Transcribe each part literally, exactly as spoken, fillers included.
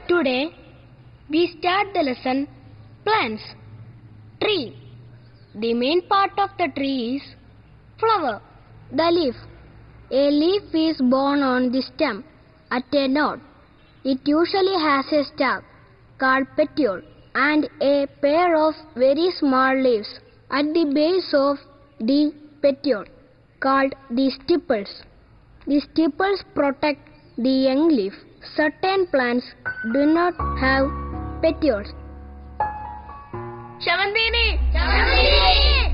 Today we start the lesson plants. Tree. The main part of the tree is flower. The leaf. A leaf is born on the stem at a node. It usually has a stalk called petiole and a pair of very small leaves at the base of the petiole called the stipules. The stipules protect the young leaf. Certain plants do not have petioles. Shavandini! Shavandini!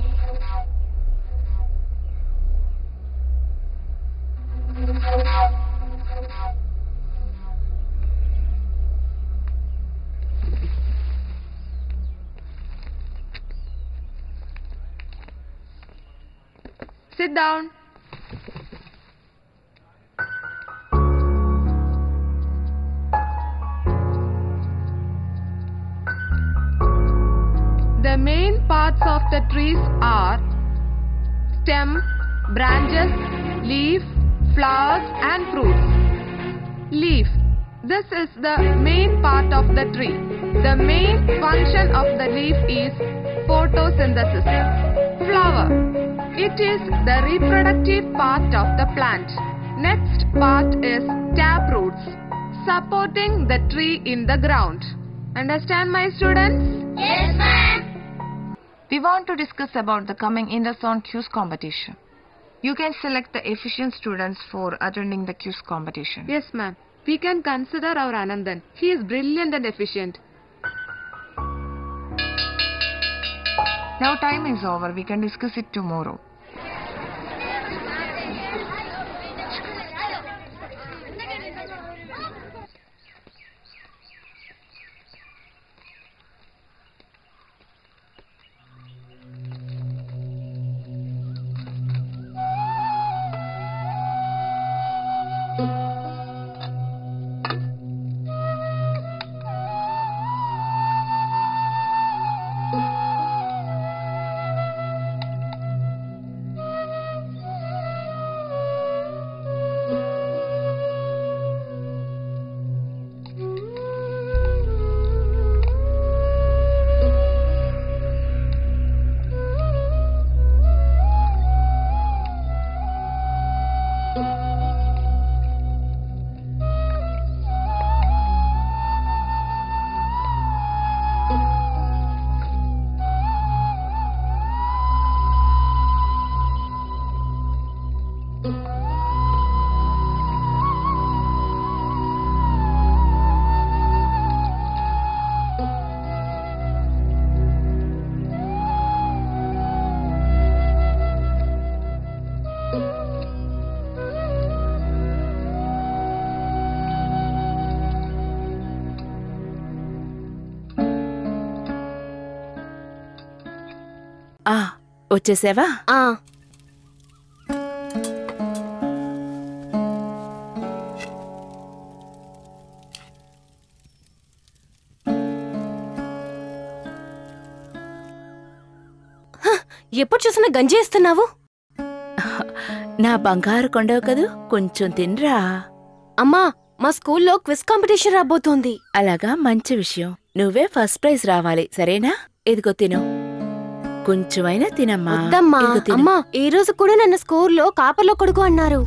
Sit down. The main parts of the trees are stem, branches, leaf, flowers and fruits. Leaf. This is the main part of the tree. The main function of the leaf is photosynthesis. Flower. It is the reproductive part of the plant. Next part is taproots, supporting the tree in the ground. Understand, my students? Yes, ma'am. We want to discuss about the coming Inter-Zone quiz competition. You can select the efficient students for attending the quiz competition. Yes, ma'am. We can consider our Anandan. He is brilliant and efficient. Now time is over. We can discuss it tomorrow. ఆ వచ్చేసావా? ఆ ఎప్పుడు చూసినా గంజి ఇస్తున్నావు? నా బంగారు కొండవు కదూ, కొంచెం తినరా. అమ్మా, మా స్కూల్లో క్విజ్ కాంపిటీషన్ రాబోతోంది. అలాగా, మంచి విషయం. నువ్వే ఫస్ట్ ప్రైజ్ రావాలి, సరేనా? ఇదిగో తిను, కొంచెమైనా తినమ్మా. వద్దమ్మా. అమ్మా, ఈ రోజు కూడా నన్ను స్కూల్లో కాపర్లో కొడుకు అన్నారు.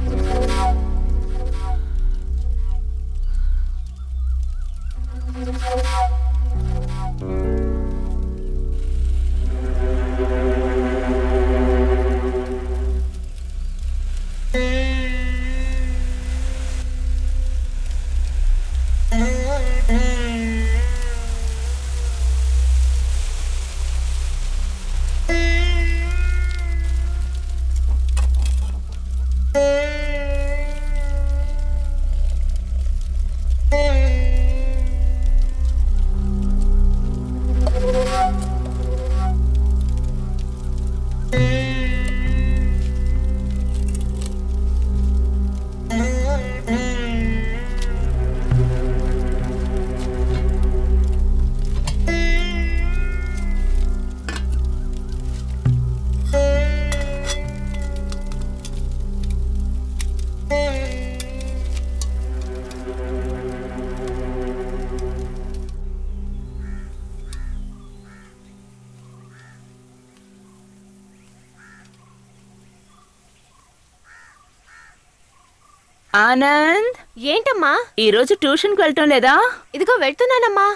ఆనంద్, ఏంటమ్మా? ఈరోజు ట్యూషన్కి వెళ్ళటం లేదా? ఇదిగో వెళ్తున్నానమ్మా.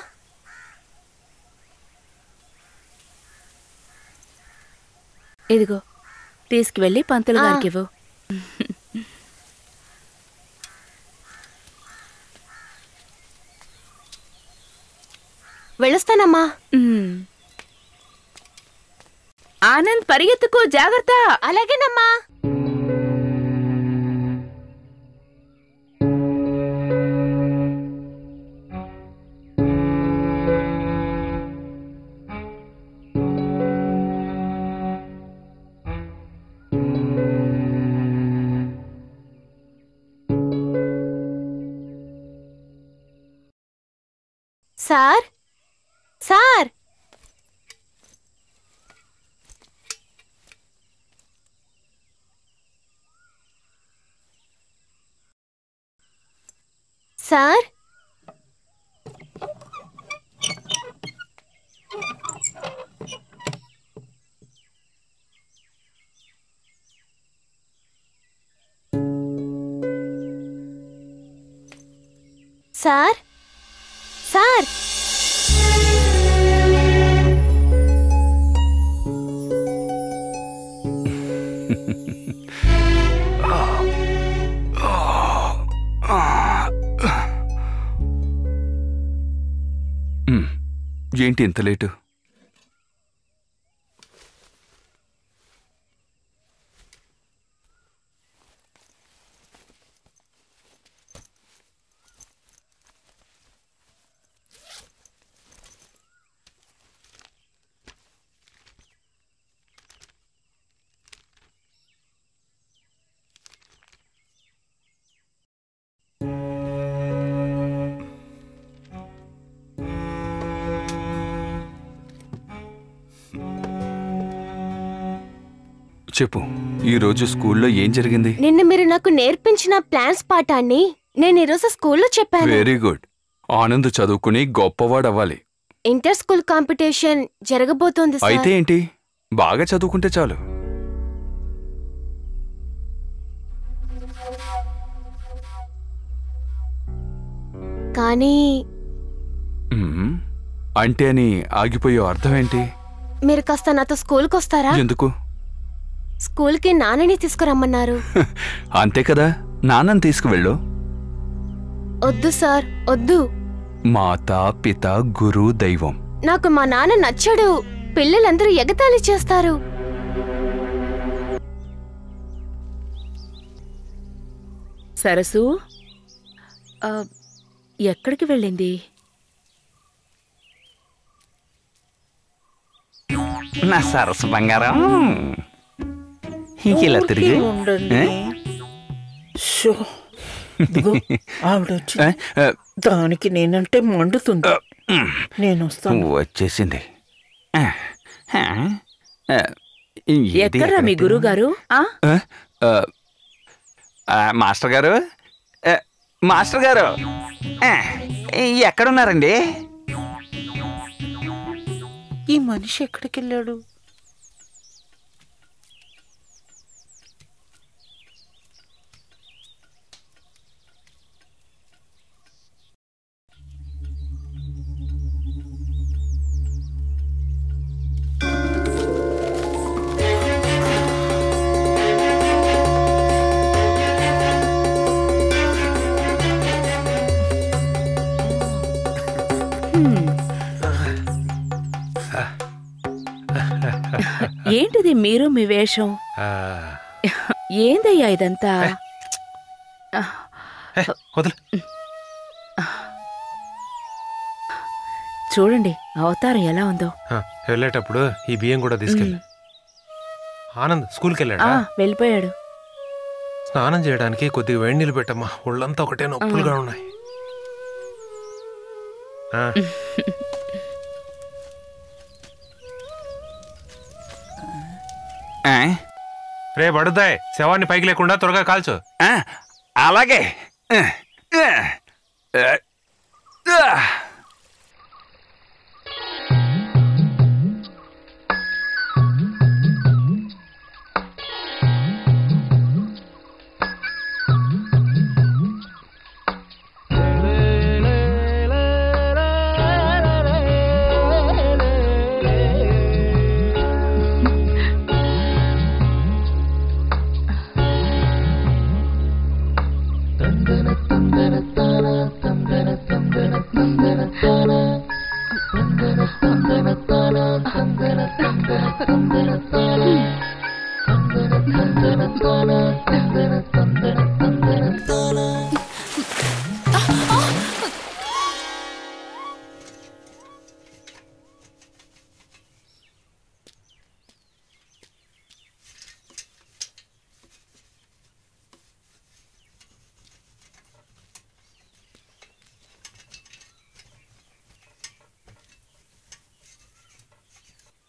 ఇదిగో తీసుకువెళ్ళి పంతులు గారికి ఇవ్వు. వెళ్ళొస్తానమ్మా. ఆనంద్, పరిగెత్తుకు, జాగ్రత్త. అలాగేనమ్మా. Sir, sir, sir, sir, sir, ఏంటి ఇంత లేటు? చెప్పు, ఈరోజు స్కూల్లో ఏం జరిగింది? నిన్న మీరు నాకు నేర్పించిన ప్లాన్స్ పాఠాన్ని నేను ఈరోజు స్కూల్లో చెప్పాను. Very good. ఆనంద్ చదువుకుని గొప్పవాడవ్వాలి. ఇంటర్ స్కూల్ కాంపిటీషన్ జరగబోతోంది సార్. అయితే ఏంటి, బాగా చదువుకుంటే చాలు. కానీ మ్మ్. అంటే అని ఆగిపోయే అర్థం ఏంటి? మీరు కాస్త నాతో స్కూల్కి వస్తారా? ఎందుకు? స్కూల్కి నాన్నని తీసుకురమ్మన్నారు. అంతే కదా, నాన్నని తీసుకువెళ్ళు. వద్దు సార్, వద్దు. మాత, పిత, గురు, దైవం. నాకు మా నాన్న నచ్చడు. పిల్లలందరూ ఎగతాళి చేస్తారు. సరసు ఆ, ఎక్కడికి వెళ్ళింది? నా సరస్సు బంగారం, ఇలా తిరిగి ఉండండి. షో, ఇదిగో ఆవిడ వచ్చి దానికి నేనంటే మండుతుంది. నేను వస్తాను. వచ్చేసింది. ఎక్కడ్రా మీ గురువు గారు? మాస్టర్ గారు, మాస్టర్ గారు ఎక్కడున్నారండి? ఈ మనిషి ఎక్కడికి వెళ్ళాడు? ఏంటిది మీరు మీ వేషం? ఏందయ్యా ఇదంతా? చూడండి అవతారం ఎలా ఉందో. వెళ్ళేటప్పుడు ఈ బియ్యం కూడా తీసుకెళ్ళి. ఆనంద్ స్కూల్కి వెళ్ళాడా? వెళ్ళిపోయాడు. స్నానం చేయడానికి కొద్దిగా వేడి నీళ్ళు పెట్టమ్మా, ఒళ్ళంతా ఒకటే నొప్పులుగా ఉన్నాయి. రే పడుతాయి, శవాన్ని పైకి లేకుండా త్వరగా కాల్చు. అలాగే.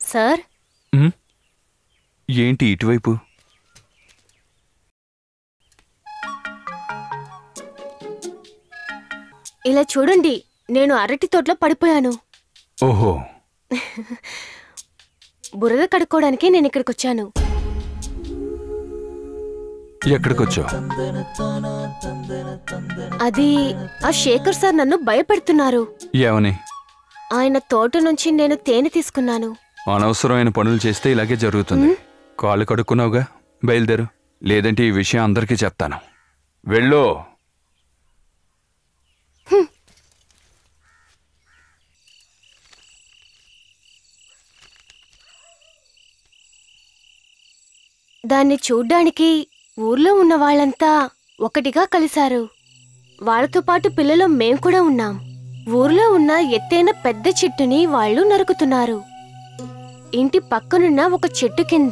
సార్ ఉమ్, ఏంటి ఇటువైపు? ఇలా చూడండి, నేను అరటి తోటలో పడిపోయాను. ఓహో, బురద కడుక్కోవడానికి నేను ఇక్కడికి వచ్చాను. ఎక్కడికొచ్చావు? అది ఆ శేఖర్ సార్ నన్ను భయపెడుతున్నారు. ఏమని? ఆయన తోట నుంచి నేను తేనె తీసుకున్నాను. అనవసరమైన పనులు చేస్తే ఇలాగే జరుగుతుంది. కాళ్ళు కడుక్కున్నావుగా, బయలుదేరు, లేదంటే ఈ విషయం అందరికీ చెప్తాను. వెళ్ళు. దాన్ని చూడ్డానికి ఊర్లో ఉన్న వాళ్ళంతా ఒకటిగా కలిశారు. వాళ్ళతో పాటు పిల్లలు మేం కూడా ఉన్నాం. ఊర్లో ఉన్న ఎత్తైన పెద్ద చెట్టుని వాళ్ళు నరుకుతున్నారు. ఇంటి పక్కనున్న ఒక చెట్టు కింద.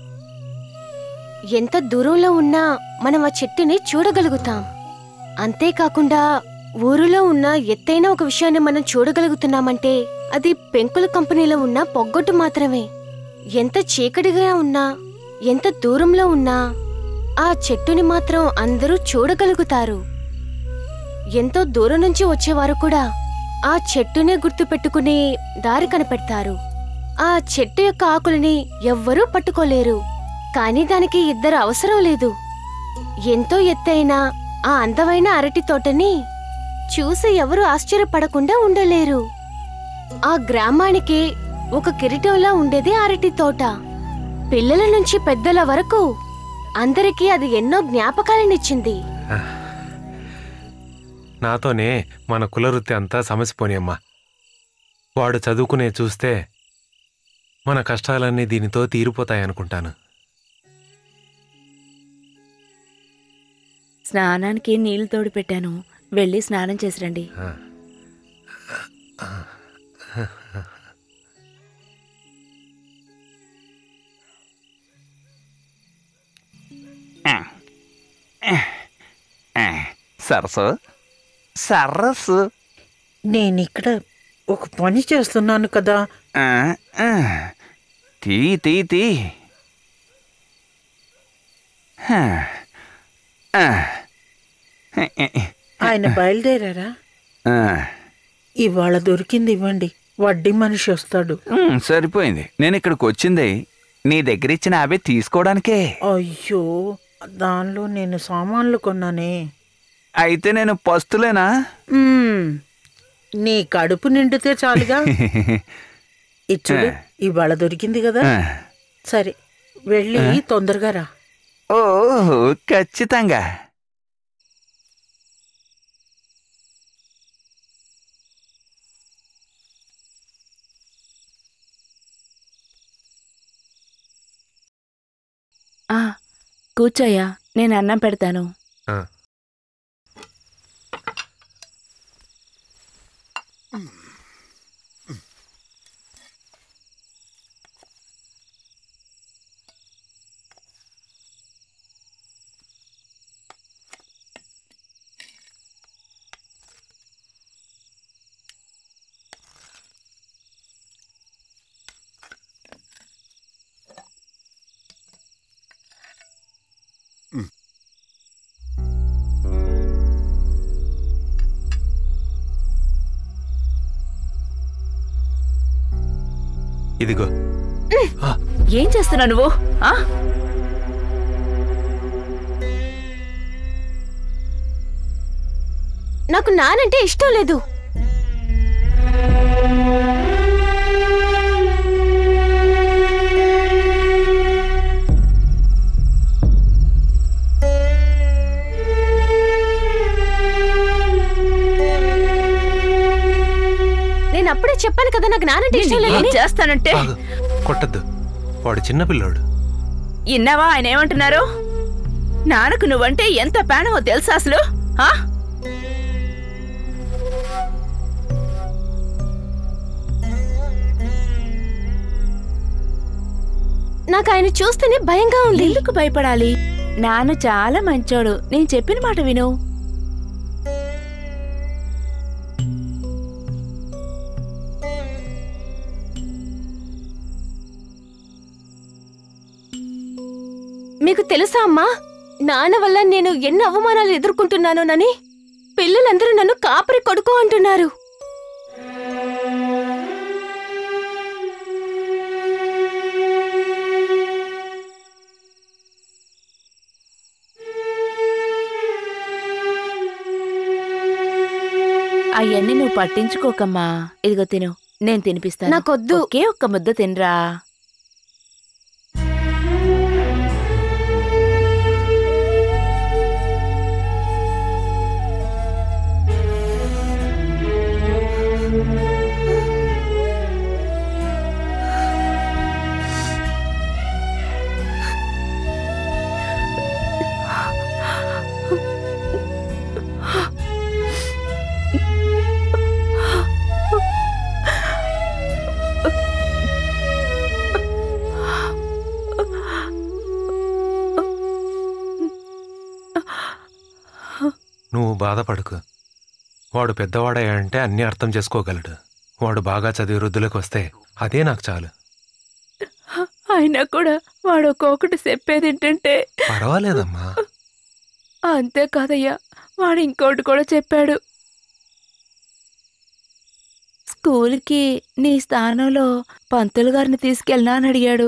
ఎంత దూరంలో ఉన్నా మనం ఆ చెట్టుని చూడగలుగుతాం. అంతేకాకుండా ఊరిలో ఉన్న ఎత్తైన ఒక విషయాన్ని మనం చూడగలుగుతున్నామంటే అది పెంకుల కంపెనీలో ఉన్న పొగ్గొట్టు మాత్రమే. ఎంత చీకటిగా ఉన్నా, ఎంత దూరంలో ఉన్నా ఆ చెట్టుని మాత్రం అందరూ చూడగలుగుతారు. ఎంతో దూరం నుంచి వచ్చేవారు కూడా ఆ చెట్టునే గుర్తు పెట్టుకుని దారి కనిపెడతారు. ఆ చెట్టు యొక్క ఆకులని ఎవ్వరూ పట్టుకోలేరు. కానీ దానికి ఇద్దరు అవసరం లేదు. ఎంతో ఎత్తైన ఆ అందమైన అరటి తోటని చూసి ఎవరు ఆశ్చర్యపడకుండా ఉండలేరు. ఆ గ్రామానికి ఒక కిరీటంలా ఉండేది అరటి తోట. పిల్లల నుంచి పెద్దల వరకు అందరికీ అది ఎన్నో జ్ఞాపకాలనిచ్చింది. నాతోనే మన కులవృత్తి అంతా సమసిపోని అమ్మా. వాడు చదువుకునే చూస్తే మన కష్టాలన్నీ దీనితో తీరిపోతాయనుకుంటాను. స్నానానికి నీళ్లు తోడు పెట్టాను, వెళ్ళి స్నానం చేసిరండి. సరస్సు సరస్సు నేనిక్కడ ఒక పని చేస్తున్నాను కదా. తీ తీ తీ ఆయన బయలుదేరారా? ఇవాళ దొరికింది ఇవ్వండి, వడ్డీ మనిషి వస్తాడు. సరిపోయింది. నేను ఇక్కడికి వచ్చింది నీ దగ్గర ఇచ్చిన అవే తీసుకోవడానికే. అయ్యో, దానిలో నేను సామాన్లు కొన్నానే. అయితే నేను పస్తులేనా? నీ కడుపు నిండితే చాలుగా. ఇచ్చుడు, ఇవాళ దొరికింది కదా. సరే, వెళ్ళి తొందరగా రా. ఓ, ఖచ్చితంగా. కూర్చోయ్యా, నేను అన్నం పెడతాను. ఇదిగో. ఏం చేస్తున్నావు నువ్వు? నాకు నానంటే ఇష్టం లేదు. నేను అప్పుడే చెప్పాను కదా నాకు నానంటే ఇష్టం లేదు. చేస్తానంటే కొట్టద్దు, వాడు చిన్నపిల్లోడు. ఇన్నావా ఆయన ఏమంటున్నారు? నాన్నకు నువ్వంటే ఎంత ప్రాణమో తెలుసా అసలు? నాకు ఆయన చూస్తేనే భయంగా ఉంది. ఎందుకు భయపడాలి? నాన్న చాలా మంచోడు. నేను చెప్పిన మాట విను. మీకు తెలుసా అమ్మా, నాన్న వల్ల నేను ఎన్ని అవమానాలు ఎదుర్కొంటున్నానోనని పిల్లలందరూ నన్ను కాపరి కొడుకు అంటున్నారు. అవన్నీ నువ్వు పట్టించుకోకమ్మా. ఇదిగో తిను, నేను తినిపిస్తాను. నాకొద్దు. ఒకే ఒక్క ముద్ద తినరా. నువ్వు బాధపడకు. వాడు పెద్దవాడయ్యాడంటే అన్నీ అర్థం చేసుకోగలడు. వాడు బాగా చదివి వృద్ధులకు వస్తే అదే నాకు చాలు. అయినా కూడా వాడు ఒక్కొక్కటి చెప్పేది ఏంటంటే పర్వాలేదమ్మా. అంతే కాదయ్యా, వాడు ఇంకోటి కూడా చెప్పాడు. స్కూల్కి నీ స్థానంలో పంతులు గారిని తీసుకెళ్ళనా అని అడిగాడు.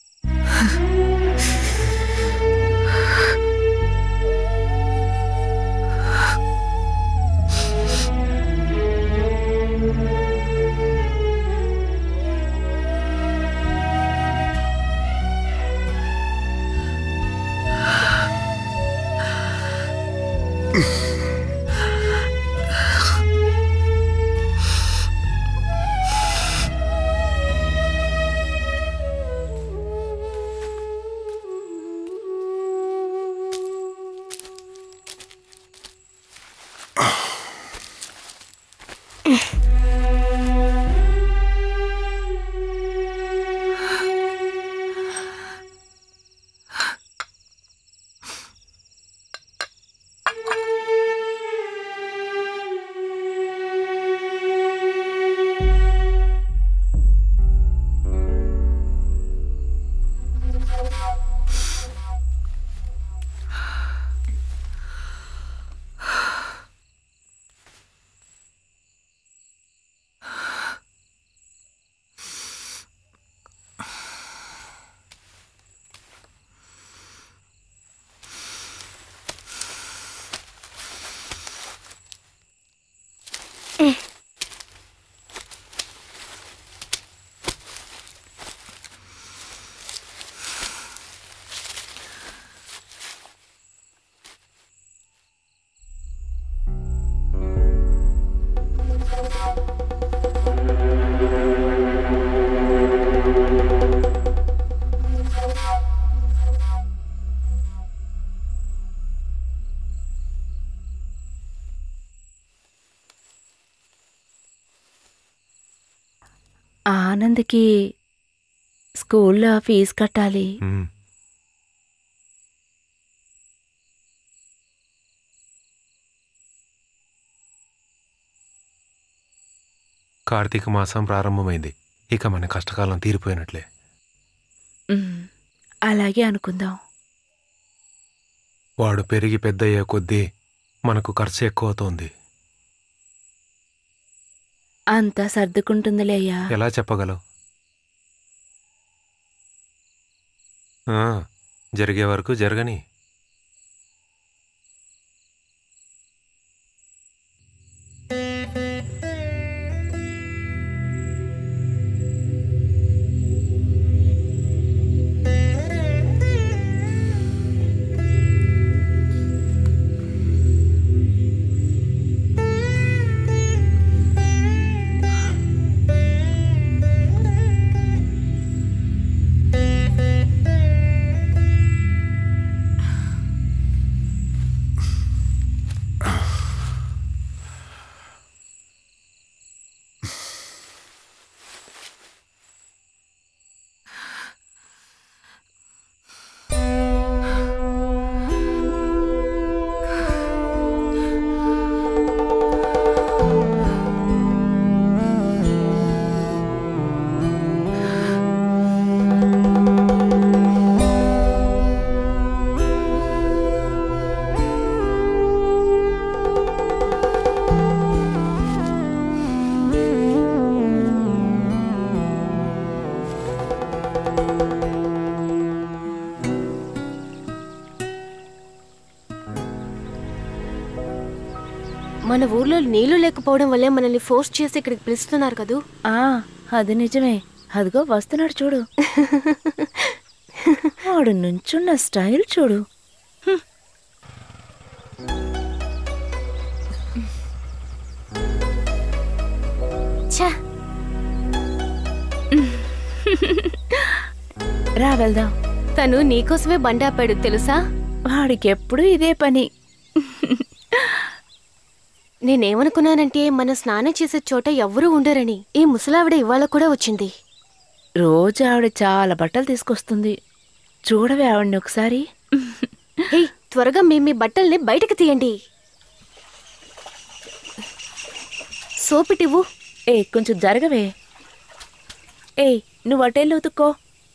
ఆనంద్కి స్కూల్లో ఫీజు కట్టాలి. ఉమ్. కార్తీక మాసం ప్రారంభమైంది. ఇక మన కష్టకాలం తీరిపోయినట్లే. ఉమ్, అలాగే అనుకుందాం. వాడు పెరిగి పెద్దయ్యే కొద్దీ మనకు ఖర్చు ఎక్కువ అవుతోంది. అంతా సర్దుకుంటుందిలే అయ్యా. ఎలా చెప్పగలవు? ఆ, జరిగే వరకు జరగని. మన ఊర్లో నీళ్లు లేకపోవడం వల్లే మనల్ని ఫోర్స్ చేసి ఇక్కడికి పిలుస్తున్నారు కదూ. ఆ అది నిజమే. అదిగో వస్తున్నాడు చూడు. వాడు నుంచున్న స్టైల్ చూడు. రా వెళ్దాం. తను నీకోసమే బండాపాడు తెలుసా. వాడికెప్పుడు ఇదే పని. నేనేమనుకున్నానంటే మన స్నానం చేసే చోట ఎవ్వరూ ఉండరని. ఈ ముసలావిడ ఇవాళ కూడా వచ్చింది. రోజు ఆవిడ చాలా బట్టలు తీసుకొస్తుంది. చూడవే ఆవిడని ఒకసారి. హే త్వరగా మీ మీ బట్టల్ని బయటకు తీయండి. సోపిటివ్వు. ఏ కొంచెం జరగవే. ఏ నువ్వు అటెళ్ళు ఉతుక్కో.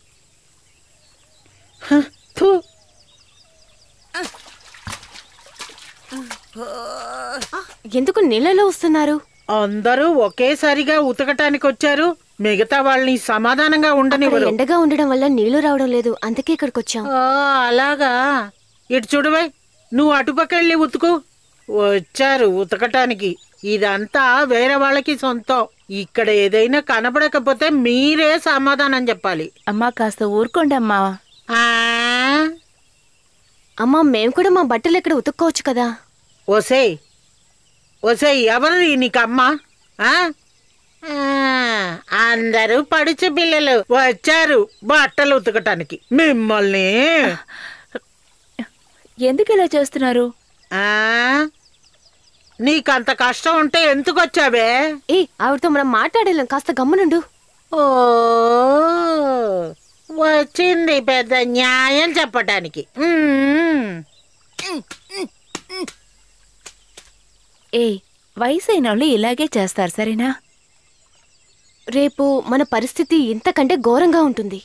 ఎందుకు నీళ్ళలో వస్తున్నారు? అందరూ ఒకేసారిగా ఉతకటానికి వచ్చారు. మిగతా వాళ్ళని సమాధానంగా ఉండనివ్వరు. ఎండగా ఉండడం వల్ల నీళ్లు రావడం లేదు, అందుకే ఇక్కడికి వచ్చాం. అలాగా. ఇటు చూడవే, నువ్వు అటుపకెళ్ళి ఉతుకు. వచ్చారు ఉతకటానికి. ఇదంతా వేరే వాళ్ళకి సొంతం. ఇక్కడ ఏదైనా కనపడకపోతే మీరే సమాధానం చెప్పాలి. అమ్మా కాస్త ఊరుకోండి అమ్మా. అమ్మా మేము కూడా మా బట్టలు ఇక్కడ ఉతుక్కోవచ్చు కదా. ఒసేయ్ ఒసేయ్ ఎవరు నీకమ్మా? అందరూ పడుచు పిల్లలు వచ్చారు బట్టలు ఉతకటానికి. మిమ్మల్ని ఎందుకు ఇలా చేస్తున్నారు? నీకంత కష్టం ఉంటే ఎందుకు వచ్చావే? ఏ ఆవిడతో మనం మాట్లాడలేం, కాస్త గమ్మునుండు. ఓ వచ్చింది పెద్ద న్యాయం చెప్పటానికి. ఏ వయసైన వాళ్ళు ఇలాగే చేస్తారు సరేనా? రేపు మన పరిస్థితి ఇంతకంటే ఘోరంగా ఉంటుంది.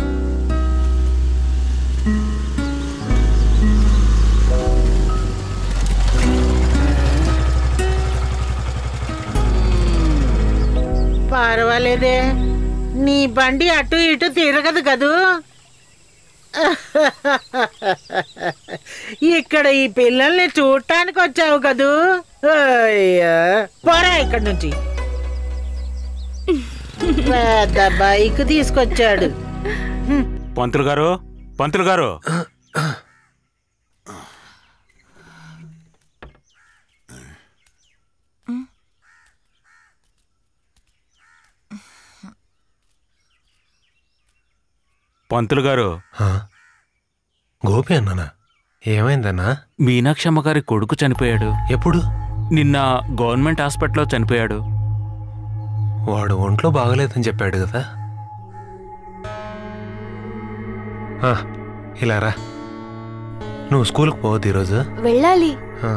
పర్వాలేదే, నీ బండి అటు ఇటు తిరగదు కదూ. ఇక్కడ ఈ పిల్లల్ని చూడటానికి వచ్చావు కదూ. అయ్యా పోరా ఇక్కడి నుంచి. పెద్ద బైక్ తీసుకొచ్చాడు. పంతులు గారు, పంతులు గారు. పంతులు గారు. గోపి అన్నానా? ఏమైందన్నా? మీనాక్షమ్మ గారి కొడుకు చనిపోయాడు. ఎప్పుడు? నిన్న గవర్నమెంట్ హాస్పిటల్లో చనిపోయాడు. వాడు ఒంట్లో బాగలేదని చెప్పాడు కదా. ఇలా రా, నువ్వు స్కూల్కి పోవద్దు ఈరోజు. వెళ్ళాలి.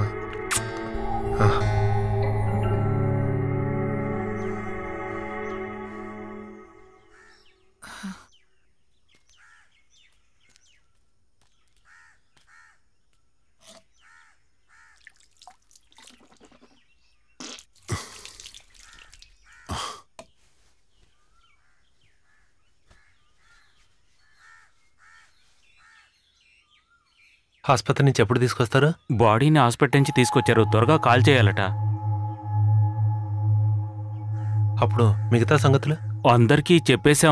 ఆసుపత్రి నుంచి ఎప్పుడు తీసుకొస్తారు? బాడీని హాస్పిటల్ నుంచి తీసుకొచ్చారు. త్వరగా కాల్ చేయాలట. అప్పుడు మిగతా సంగతులు అందరికీ చెప్పేశాం.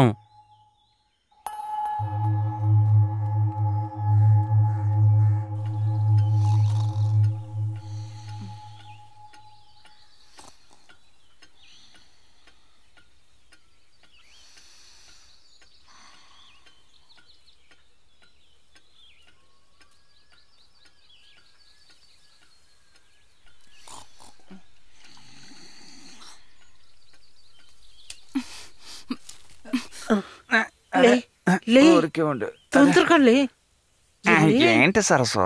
తొందరకండి. ఏంటి సరస్సు?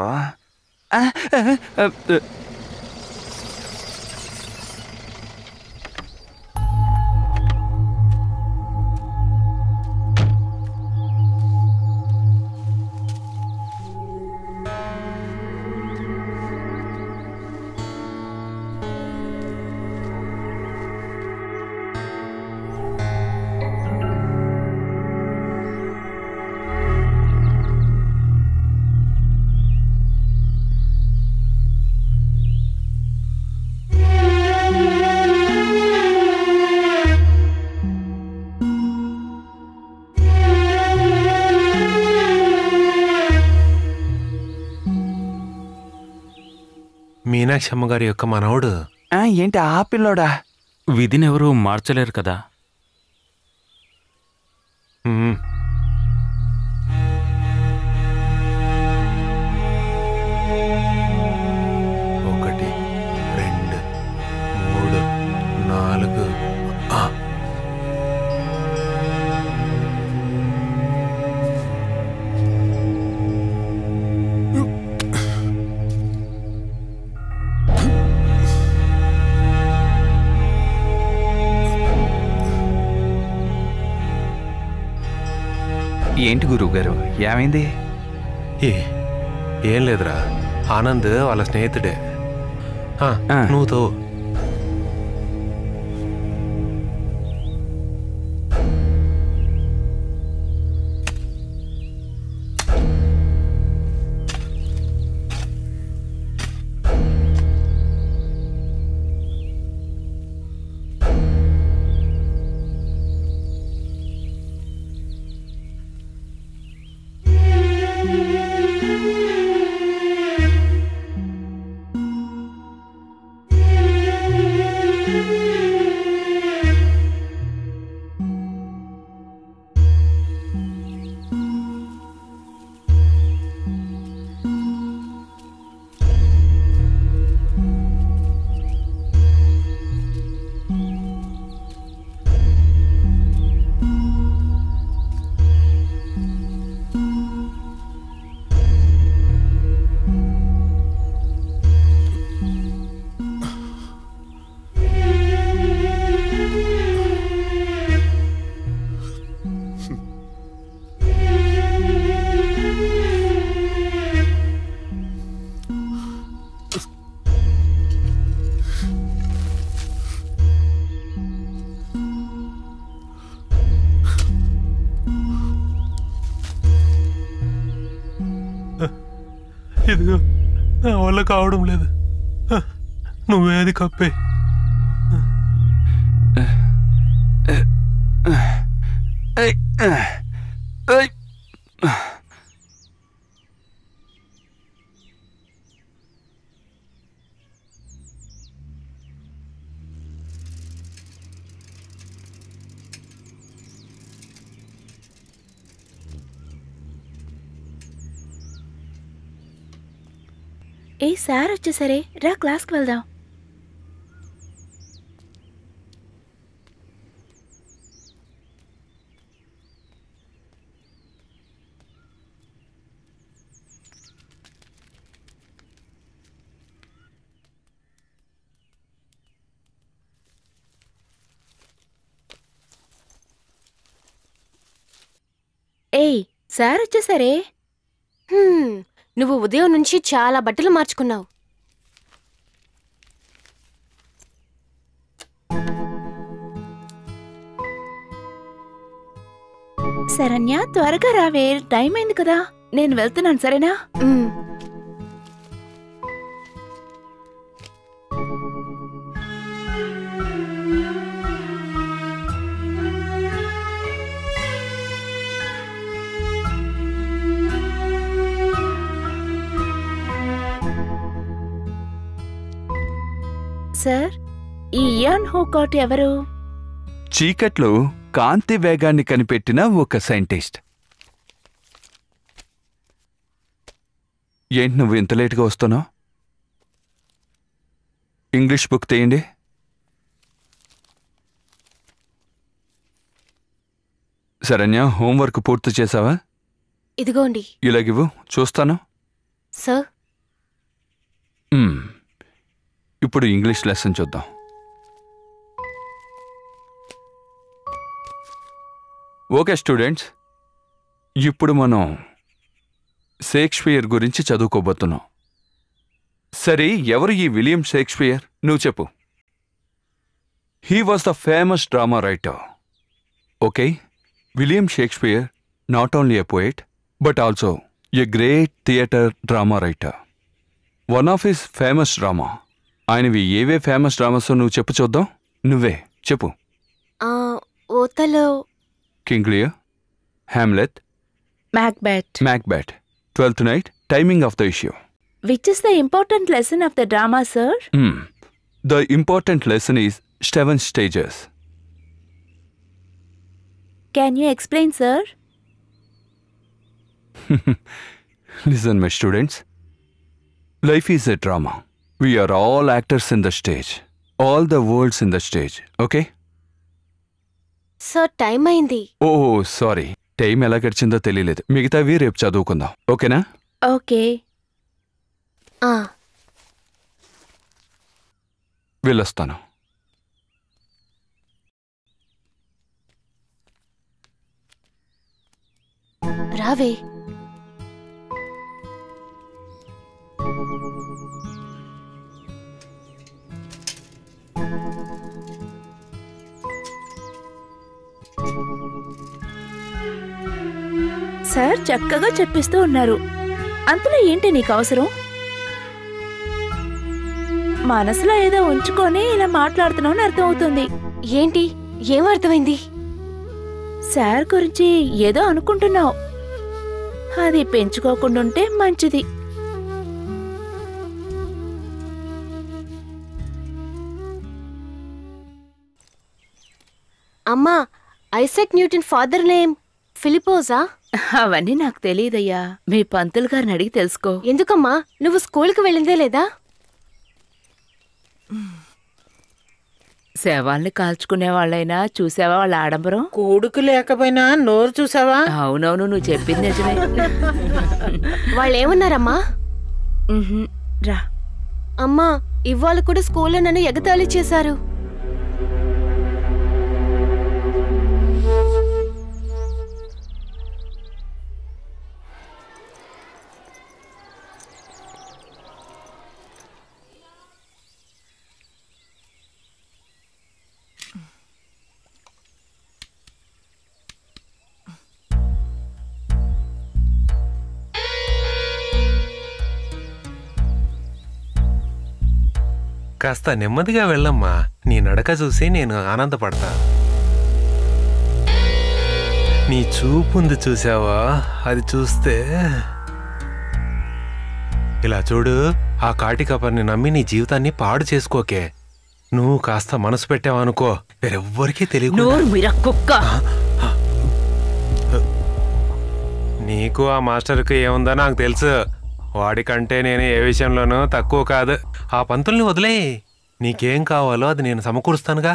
మీనాక్షి అమ్మగారి యొక్క మనవడు. ఏంటి ఆ పిల్లోడా? విధిని ఎవరు మార్చలేరు కదా. ఒకటి రెండు మూడు నాలుగు. ఏంటి గురువు గారు, ఏమైంది? ఏ ఏం లేదురా, ఆనంద్ వాళ్ళ స్నేహితుడే. నువ్వు తో ఇదిగో నా వల్ల కావడం లేదు, నువ్వేది కప్పే. ఏ సార్ వచ్చేసరే, రా క్లాస్కి వెళ్దాం. ఏయ్ సార్ వచ్చేసరే. నువ్వు ఉదయం నుంచి చాలా బట్టలు మార్చుకున్నావు. శరణ్య త్వరగా రావే, టైం అయింది కదా. నేను వెళ్తున్నాను, సరేనా? సార్, ఈ ఇయాన్ హోకాట్ ఎవరు? చీకట్లో కాంతి వేగాన్ని కనిపెట్టిన ఒక సైంటిస్ట్. ఏంటి నువ్వు ఇంత లేట్గా వస్తున్నావు? ఇంగ్లీష్ బుక్ తీయండి. శరణ్య, హోంవర్క్ పూర్తి చేసావా? ఇదిగోండి. ఇలాగివ్వు, చూస్తాను. సార్, ఇప్పుడు ఇంగ్లీష్ లెసన్ చూద్దాం. ఓకే స్టూడెంట్స్, ఇప్పుడు మనం షేక్స్పియర్ గురించి చదువుకోబోతున్నాం. సరే, ఎవరు ఈ విలియం షేక్స్పియర్? నువ్వు చెప్పు. He was the famous drama writer. Okay, William Shakespeare not only a poet but also a great theatre drama writer. One of his famous drama. ఆయనవి ఏవే ఫేమస్ డ్రామాస్ నువ్వు చెప్పు చూద్దాం. నువ్వే చెప్పు. Othello, King Lear, Hamlet, Macbeth. Macbeth, twelfth night, timing of the issue. Which is the important lesson of the drama, sir? Hmm. The important lesson is seven stages. Can you explain, sir? Listen, my students. Life is a drama. We are all actors in the stage. All the worlds in the stage. Okay? Sir time అయింది. Oh sorry, time ఎలా గడిచిందో తెలియలేదు. మిగతావి రేపు చదువుకుందాం. ఓకేనా? Okay. వెళ్ళొస్తాను. రావే. Sir చక్కగా చెప్పిస్తూ ఉన్నారు. అంతలో ఏంటి నీకు అవసరం? మనసులో ఏదో ఉంచుకొని ఇలా మాట్లాడుతున్నావు అని అర్థమవుతుంది. ఏంటి? ఏం అర్థమైంది? సార్ గురించి ఏదో అనుకుంటున్నావు. అది పెంచుకోకుండా ఉంటే మంచిది. అమ్మా, ఐసాక్ న్యూటన్ ఫాదర్ నేమ్ ఫిలిపోజా? అవన్నీ నాకు తెలియదయ్యా. మీ పంతులు గారిని అడిగి తెలుసుకో. ఎందుకమ్మా? నువ్వు స్కూల్కి వెళ్ళిందే లేదా? శవాల్ని కాల్చుకునే వాళ్ళైనా చూసావా వాళ్ళ ఆడంబరం? కొడుకు లేకపోయినా నోరు చూసావా? అవునవును, నువ్వు చెప్పింది నిజమే. వాళ్ళేమన్నారమ్మా? రా అమ్మా, ఇవాళ కూడా స్కూల్లో నన్ను ఎగతాళి చేశారు. కాస్త నెమ్మదిగా వెళ్ళమ్మా. నీ నడక చూసి నేను ఆనందపడతా. నీ చూపుంది చూసావా? అది చూస్తే ఇలా చూడు. ఆ కాటికపర్ని నమ్మి నీ జీవితాన్ని పాడు చేసుకోకే. నువ్వు కాస్త మనసు పెట్టావనుకో, వేరెవ్వరికీ తెలియదు. నీకు ఆ మాస్టర్కి ఏముందో నాకు తెలుసు. వాడికంటే నేను ఏ విషయంలోనూ తక్కువ కాదు. ఆ పంతుల్ని వదిలే. నీకేం కావాలో అది నేను సమకూరుస్తానుగా.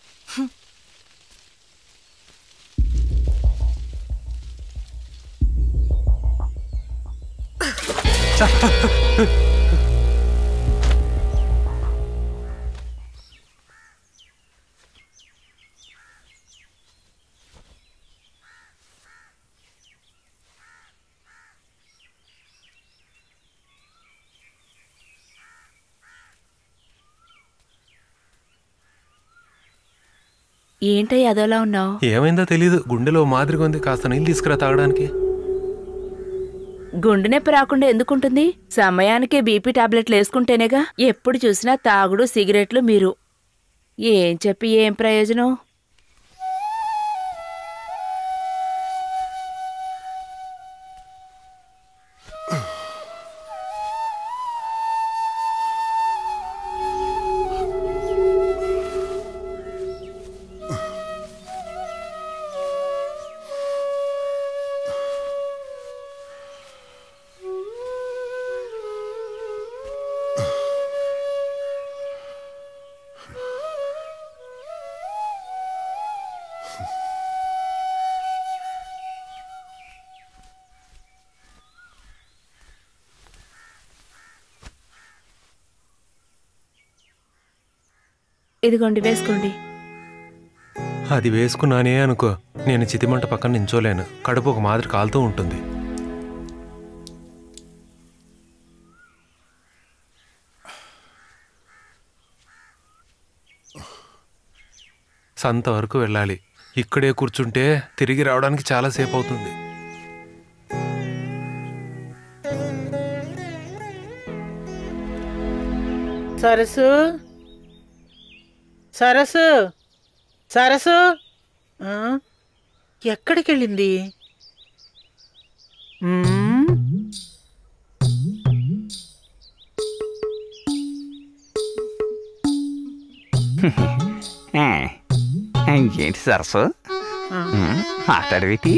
ఏంటయ్య అదోలా ఉన్నావు? ఏమైందో తెలీదు. గుండెలో మాదిరిగా ఉంది. కాస్త నీళ్ళు తీసుకురా తాగడానికి. గుండె నొప్పి రాకుండా ఎందుకుంటుంది? సమయానికి బీపీ టాబ్లెట్లు వేసుకుంటేనేగా. ఎప్పుడు చూసినా తాగుడు, సిగరెట్లు. మీరు ఏం చెప్పి ఏం ప్రయోజనం? ఇదిగోండి, వేసుకోండి. అది వేసుకున్నానే అనుకో, నేను చితిమంట పక్కన నించోలేను. కడుపు ఒక మాదిరి కాలుతూ ఉంటుంది. సంత వరకు వెళ్ళాలి. ఇక్కడే కూర్చుంటే తిరిగి రావడానికి చాలాసేపు అవుతుంది. సరసు, సరసు, సరసు ఎక్కడికి వెళ్ళింది? ఏంటి సరసు మాట్లాడవేటి?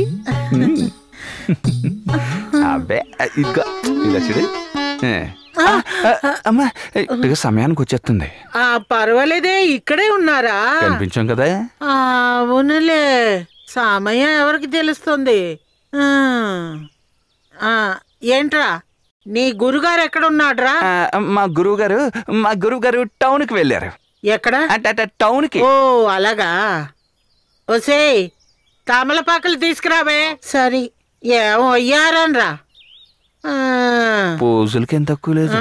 అబ్బే ఇదిగో ఇలా చూడు. అమ్మా ఇక సమయానికి వచ్చేస్తుంది. పర్వాలేదే, ఇక్కడే ఉన్నారా? కనిపించాం కదా. అవునులే, సమయం ఎవరికి తెలుస్తుంది. ఏంట్రా నీ గురుగారు ఎక్కడున్నాడ్రా? మా గురువు గారు మా గురువు గారు టౌన్ కి వెళ్ళారు. ఎక్కడ? టౌన్ కి. ఓ అలాగా. ఓసే తమలపాకులు తీసుకురావే. సరే ఏమో అయ్యారనరా. పోజులకి ఏం తక్కువ లేదు.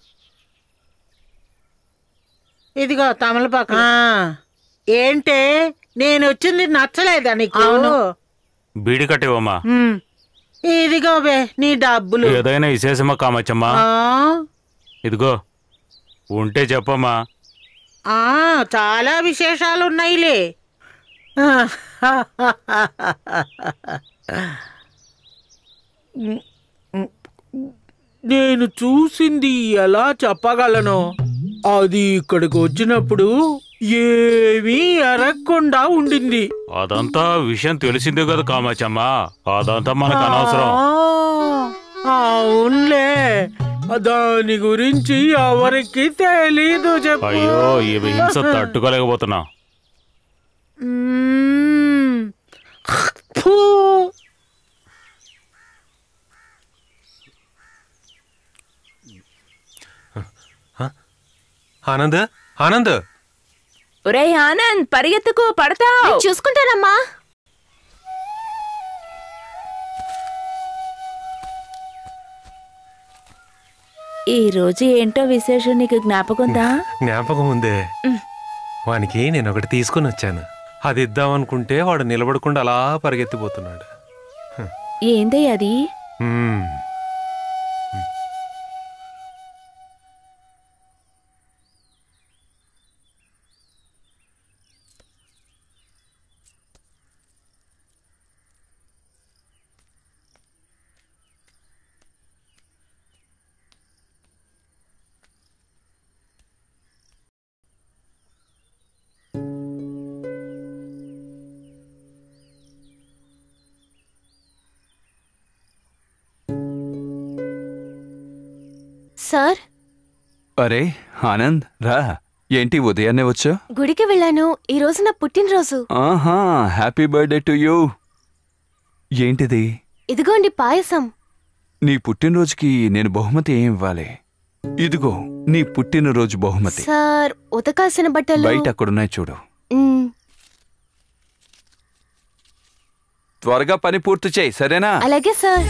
ఇదిగో తమలపాకు. ఏంటే నేను వచ్చింది నచ్చలేదా నీకు? బీడి కట్టేవమ్మా. ఇదిగో బే నీ డబ్బులు. ఏదైనా విశేషమా కామచ్చమ్మా? ఇదిగో ఉంటే చెప్పమ్మా. ఆ చాలా విశేషాలు ఉన్నాయిలే. నేను చూసింది ఎలా చెప్పగలను? అది ఇక్కడికి వచ్చినప్పుడు ఏమీ అరగకుండా ఉండింది. అదంతా విషయం తెలిసిందే కదా కామాచమ్మా, అదంతా మనకు అనవసరం. అవునులే, దాని గురించి ఎవరికి తెలీదు. చెప్పు. అయ్యో ఈ హింస తట్టుకోలేకపోతున్నా. ఆనంద్ ఆనంద్ ఒరే ఆనంద్, పరిగెత్తుకు, పడతావు. చూసుకుంటానమ్మా. ఈ రోజు ఏంటో విశేషం నీకు జ్ఞాపకందా? జ్ఞాపకం ఉందే. వానికి నేను ఒకటి తీసుకుని వచ్చాను. అది ఇద్దామనుకుంటే వాడు నిలబడకుండా అలా పరిగెత్తిపోతున్నాడు. ఏందే అది? సార్. అరే ఆనంద్ రా. ఏంటి ఉదయాన్నే వచ్చా? గుడికి వెళ్ళాను. ఈ రోజు నా పుట్టినరోజు. ఆహా, హ్యాపీ బర్త్డే టు యూ. ఏంటిది? ఇదిగోండి పాయసం. నీ పుట్టినరోజుకి నేను బహుమతి ఏం ఇవ్వాలి? ఇదిగో నీ పుట్టినరోజు బహుమతి. సార్ ఉతకాల్సిన బట్టలు బయట అక్కడున్నాయి చూడు. మ్, త్వరగా పని పూర్తి చేయి, సరేనా? అలాగే సార్.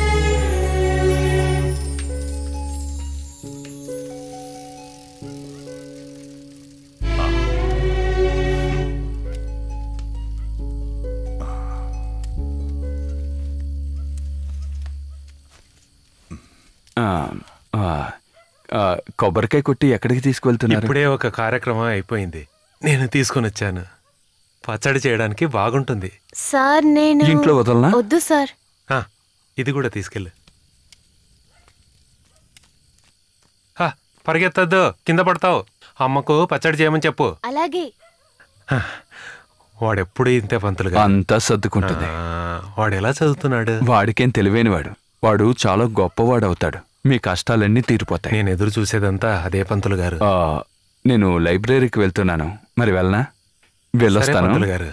కొబ్బరికాయ కొట్టి ఎక్కడికి తీసుకువెళ్తున్నారు? ఇప్పుడే ఒక కార్యక్రమం అయిపోయింది, నేను తీసుకుని వచ్చాను. పచ్చడి చేయడానికి బాగుంటుంది. సార్ నేను ఇంట్లో వదలనా? వద్దు సార్. ఇది కూడా తీసుకెళ్ళు. పరిగెత్తద్దు, కింద పడతావు. అమ్మకు పచ్చడి చేయమని చెప్పు. అలాగే. వాడెప్పుడు ఇంతే పంతులుగా. అంతా సర్దుకుంటుంది. వాడు ఎలా చదువుతున్నాడు? వాడికేం తెలివైనవాడు. వాడు చాలా గొప్పవాడవుతాడు. మీ కష్టాలన్నీ తీరిపోతాయి. నేను ఎదురు చూసేదంతా అదే పంతులు గారు. నేను లైబ్రరీకి వెళ్తున్నాను, మరి వెళ్ళనా? వెళ్ళొస్తాను పంతులు గారు.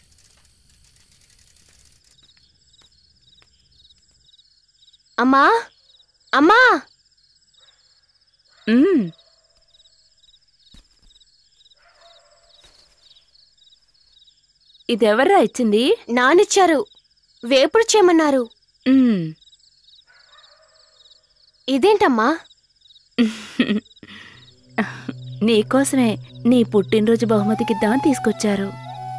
అమ్మా అమ్మా. ఇదెవర్రా ఇచ్చింది? నానిచ్చారు. వేపుడు చేయమన్నారు. ఇదేంటమ్మా? నీకోసమే, నీ పుట్టినరోజు బహుమతికిద్దామని తీసుకొచ్చారు.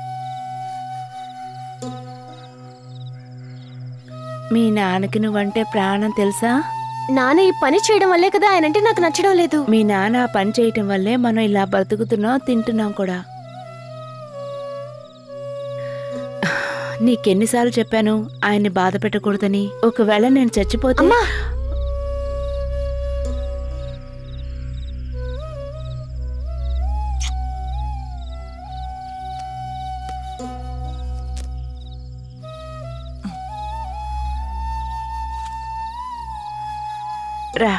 మీ నాన్నకి నువ్వంటే ప్రాణం తెలుసా? నాన్న ఈ పని చేయడం వల్లే కదా ఆయనంటే నాకు నచ్చడం లేదు. మీ నాన్న ఆ పని చేయటం వల్లే మనం ఇలా బతుకుతున్నాం, తింటున్నాం కూడా. నీకెన్నిసార్లు చెప్పాను ఆయన్ని బాధ పెట్టకూడదని. ఒకవేళ నేను చచ్చిపోతే రా.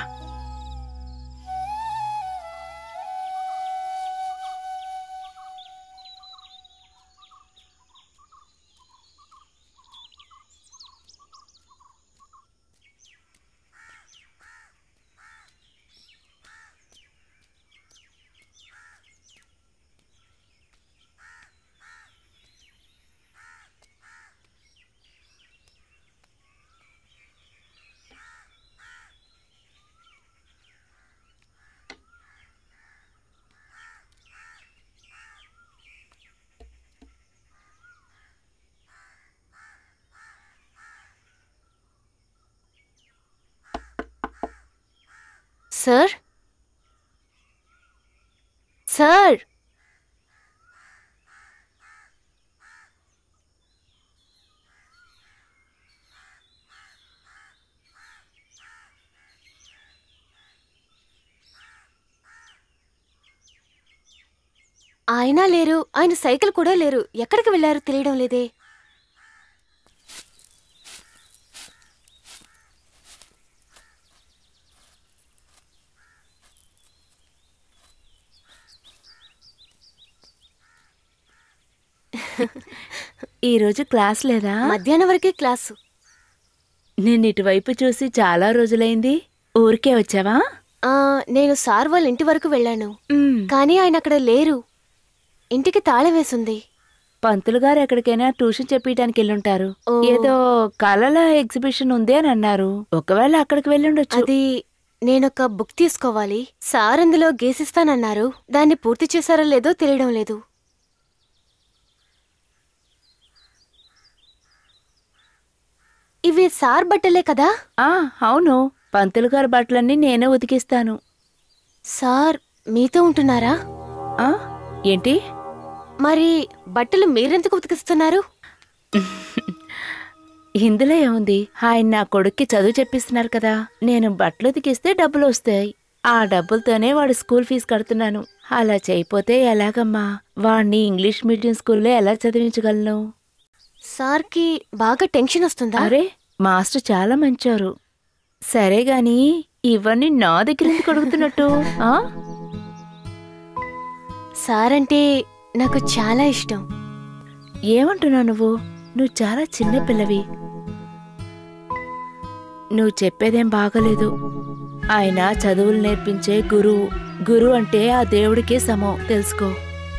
సార్ సార్ ఆయన లేరు, ఆయన సైకిల్ కూడా లేరు. ఎక్కడికి వెళ్ళారు తెలియడం లేదే. ఈరోజు క్లాస్ లేదా? మధ్యాహ్నం వరకే క్లాసు. నేను ఇటువైపు చూసి చాలా రోజులైంది. ఊరికే వచ్చావా? ఆ నేను సార్ వాళ్ళ ఇంటి వరకు వెళ్ళాను, మ్, కానీ ఆయన అక్కడ లేరు. ఇంటికి తాళం వేసుంది. పంతులు గారు ఎక్కడికైనా ట్యూషన్ చెప్పడానికి వెళ్ళుంటారు. ఓ. ఏదో కళల ఎగ్జిబిషన్ ఉంది అని అన్నారు. ఒకవేళ అక్కడికి వెళ్ళుండొచ్చు. అది నేనొక బుక్ తీసుకోవాలి. సార్ అందులో గీసిస్తానన్నారు. దాన్ని పూర్తి చేశారో లేదో తెలియడం లేదు. ఇవి సార్ బట్టలే కదా? ఆ అవును, పంతులు గారి బట్టలన్నీ నేనే ఉతికిస్తాను. సార్ మీతో ఉంటున్నారా? ఆ ఏంటి? మరి బట్టలు మీరెందుకు ఉతికిస్తున్నారు? ఇందులో ఏముంది, ఆయన నా కొడుక్కి చదువు చెప్పిస్తున్నారు కదా. నేను బట్టలు ఉతికిస్తే డబ్బులు వస్తాయి. ఆ డబ్బులతోనే వాడు స్కూల్ ఫీజు కడుతున్నాను. అలా చేయపోతే ఎలాగమ్మా? వాడిని ఇంగ్లీష్ మీడియం స్కూల్లో ఎలా చదివించగలను? సార్కి బాగా టెన్షన్ వస్తుందా? అరే మాస్టర్ చాలా మంచోరు. సరే గాని ఇవన్నీ నా దగ్గర ఎందుకు అడుగుతున్నట్టు? ఆ సార్ అంటే నాకు చాలా ఇష్టం. ఏమంటున్నావు నువ్వు? నువ్వు చాలా చిన్న పిల్లవి. నువ్వు చెప్పేదేం బాగలేదు. ఆయన చదువులు నేర్పించే గురువు. గురువు అంటే ఆ దేవుడికే సమం, తెలుసుకో.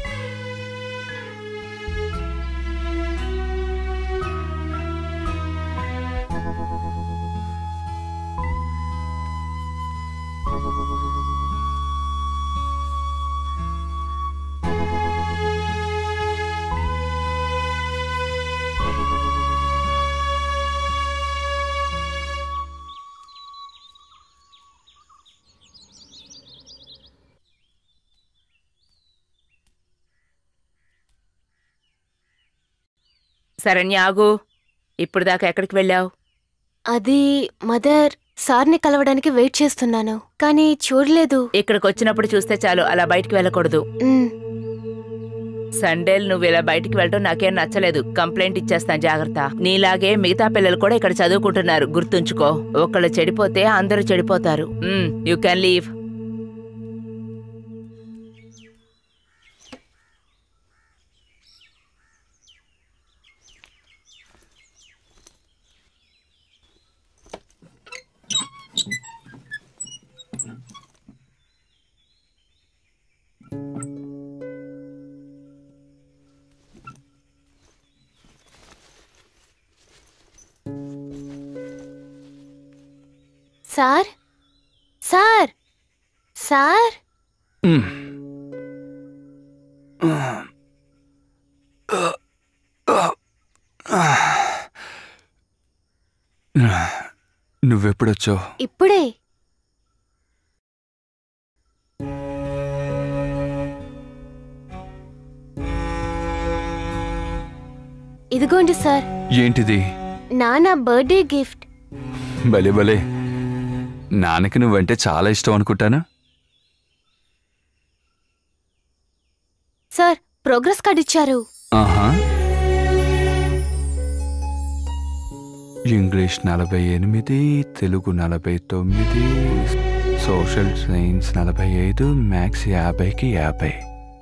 శరణ్య ఆగు. ఇప్పుడు దాకా ఎక్కడికి వెళ్ళావు? అది మదర్, సార్ని కలవడానికి వెయిట్ చేస్తున్నాను, కానీ చూడలేదు. ఇక్కడికి వచ్చినప్పుడు చూస్తే చాలు, అలా బయటికి వెళ్ళకూడదు. మ్, సండేలు నువ్వు ఇలా బయటికి వెళ్ళడం నాకేం నచ్చలేదు. కంప్లైంట్ ఇచ్చేస్తాను, జాగ్రత్త. నీలాగే మిగతా పిల్లలు కూడా ఇక్కడ చదువుకుంటున్నారు, గుర్తుంచుకో. ఒకళ్ళు చెడిపోతే అందరూ చెడిపోతారు. You can leave. Sir sir sir నువ్వెప్పుడొచ్చావు? ఇప్పుడే. ఇదిగోండి సార్. ఏంటిది? నాన్న బర్త్డే గిఫ్ట్. భలే భలే. నాన్నకి నువ్వంటే చాలా ఇష్టం అనుకుంటాను. ఇంగ్లీష్ నలభై ఎనిమిది, తెలుగు నలభై తొమ్మిది, సోషల్ సైన్స్ నలభై ఐదు, మ్యాథ్స్ యాభైకి యాభై.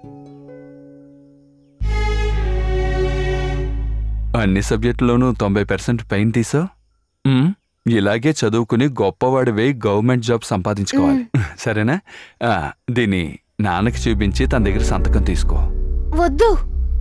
అన్ని సబ్జెక్టులోనూ తొంభై పర్సెంట్ పైన తీసో. ఇలాగే చదువుకుని గొప్పవాడివై గవర్నమెంట్ జాబ్ సంపాదించుకోవాలి, సరేనా? ఆ, దీన్ని నాన్నకి చూపించి తన దగ్గర సంతకం తీసుకో. వద్దు.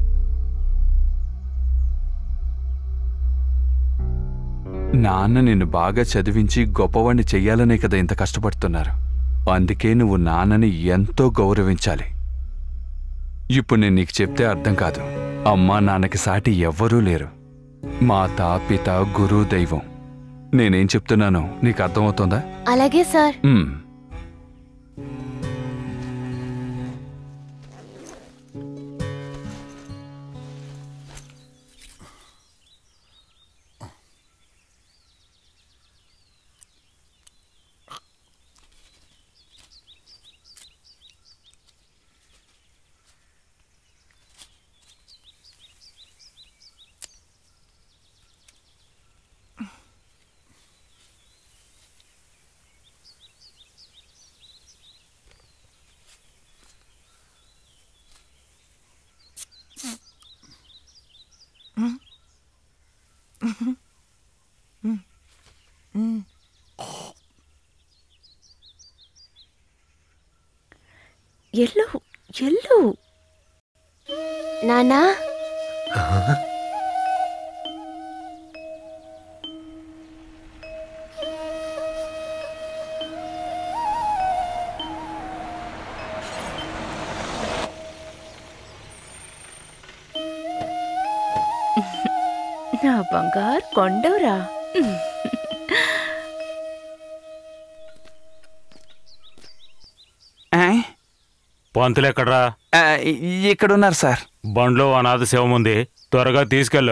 నాన్న నిన్ను బాగా చదివించి గొప్పవాడిని చెయ్యాలనే కదా ఇంత కష్టపడుతున్నారు. అందుకే నువ్వు నాన్నని ఎంతో గౌరవించాలి. ఇప్పుడు నేను నీకు చెప్తే అర్థం కాదు. అమ్మా నాన్నకి సాటి ఎవ్వరూ లేరు. మాత, పిత, గురు, దైవం. నేనేం చెప్తున్నానో నీకు అర్థమవుతుందా? అలాగే సార్. ఎల్లు ఎల్లు నానా. నా బంగారు కొండవరా. పంతులు ఎక్కడ్రా? ఇక్కడున్నారు సార్. బండ్లో అనాథ శవం ఉంది, త్వరగా తీసుకెళ్ళు.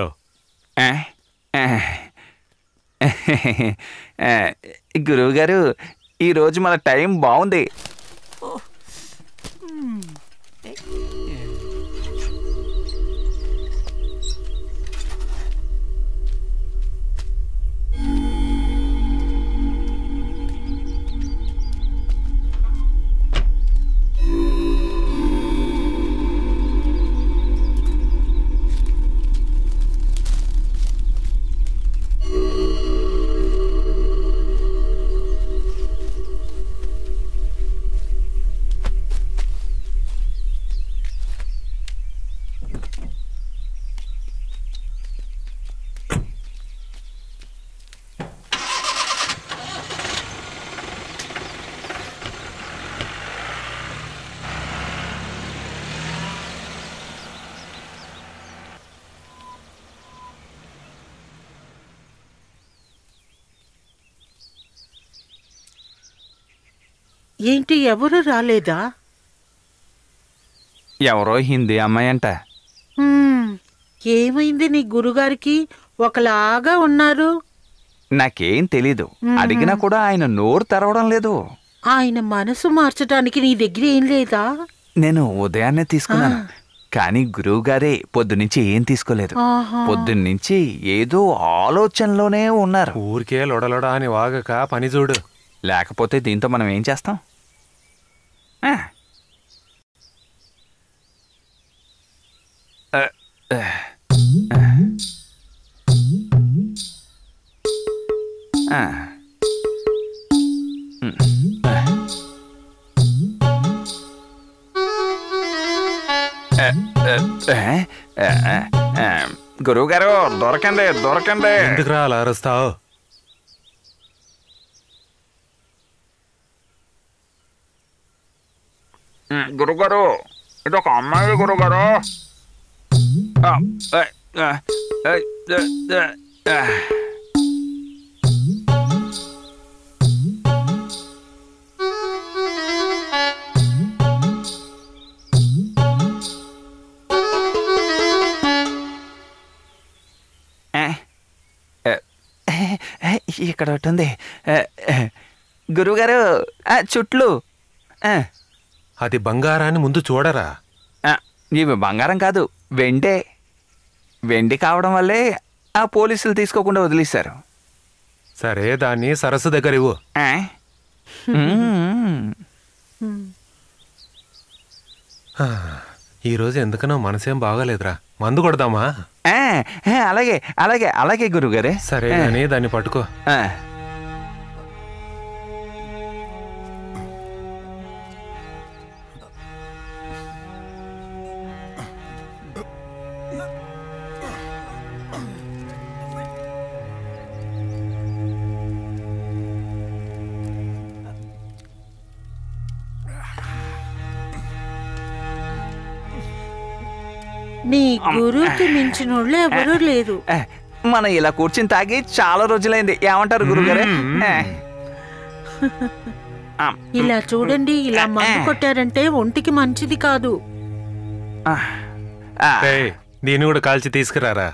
గురువుగారు, ఈరోజు మన టైం బాగుంది. ఏంటి, ఎవరు రాలేదా? ఎవరో హిందీ అమ్మాయి అంట. ఏమైంది నీ గురుగారికి? ఒకలాగా ఉన్నారు. నాకేం తెలీదు. అడిగినా కూడా ఆయన నోరు తెరవడం లేదు. ఆయన మనసు మార్చడానికి నీ దగ్గర ఏం లేదా? నేను ఉదయాన్నే తీసుకున్నాను, కానీ గురువుగారే పొద్దునుంచి ఏం తీసుకోలేదు. పొద్దున్నుంచి ఏదో ఆలోచనలోనే ఉన్నారు. ఊరికే లొడలొడ అని వాగక పని చూడు. లేకపోతే దీంతో మనం ఏం చేస్తాం? గురువు గారు, దొరకండి దొరకండి. ఎందుకు రా అలా అరుస్తావు? గురుగారు, ఇది ఒక అమ్మాయి గురుగారు. ఇక్కడ ఒకటి ఉంది గురువుగారు, చుట్లు. అది బంగారాన్ని ముందు చూడరా. ఇవి బంగారం కాదు, వెండే. వెండి కావడం వల్లే ఆ పోలీసులు తీసుకోకుండా వదిలేశారు. సరే దాన్ని సరస్సు దగ్గర ఇవ్వు. ఈరోజు ఎందుకనో మనసేం బాగాలేదురా, మందు కొడదామా? అలాగే అలాగే అలాగే గురుగారే. సరే కానీ దాన్ని పట్టుకో. నీ గురువుకి మించిన వాళ్ళు ఎవరూ లేరు. మనం ఇలా కూర్చుని తాగి చాలా రోజులైంది. ఏమంటారు గురుగారే? ఇలా చూడండి, ఇలా మందు కొట్టారంటే ఒంటికి మంచిది కాదు. దీన్ని కూడా కాల్చి తీసుకురారా.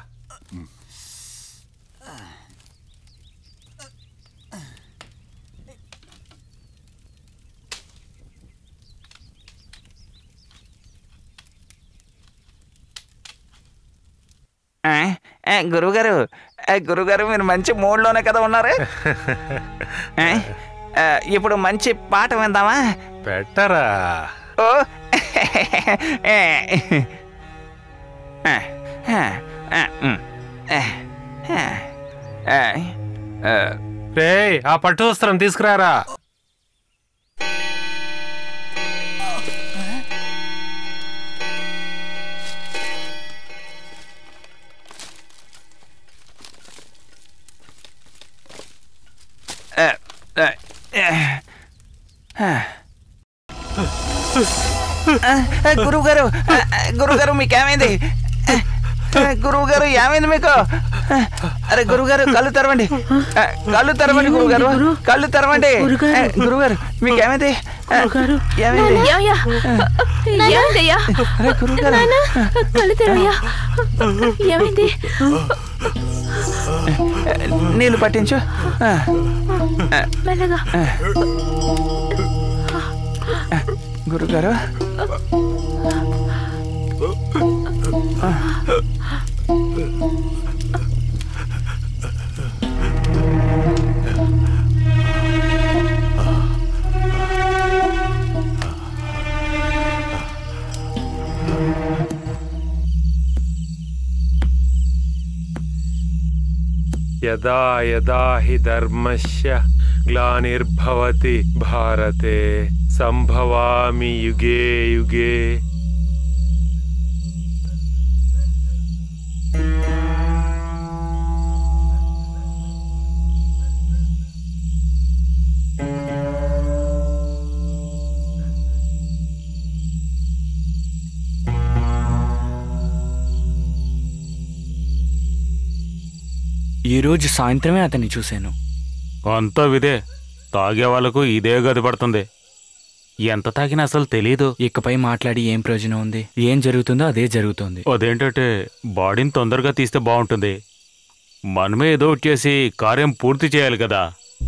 గురువుగారు గురువుగారు మీరు మంచి మూడ్లోనే కదా ఉన్నారు. ఇప్పుడు మంచి పాట విందామా? పెట్టరా. ఓ రే ఆ పట్టు వస్త్రం తీసుకురారా. గురువుగారు గురువుగారు మీకేమైంది? గురువుగారు ఏమైంది మీకు? అరే గురువుగారు కళ్ళు తెరవండి, కళ్ళు తెరవండి గురువుగారు, కళ్ళు తెరవండి. గురువుగారు మీకేమైంది? ఏమైంది? నీళ్ళు పట్టించు. గురుగారు యదా యదా హి ధర్మస్య గ్లానిర్భవతి భారతే సంభవామి యుగే యుగే. ఈరోజు సాయంత్రమే అతన్ని చూశాను. అంతా విదే, తాగే వాళ్ళకు ఇదే గది పడుతుంది. ఎంత తాగినా అసలు తెలీదు. ఇకపై మాట్లాడి ఏం ప్రయోజనం ఉంది? ఏం జరుగుతుందో అదే జరుగుతుంది. అదేంటంటే బాడీని తొందరగా తీస్తే బాగుంటుంది. మనమే ఏదో ఒకటి చేసి కార్యం పూర్తి చేయాలి కదా.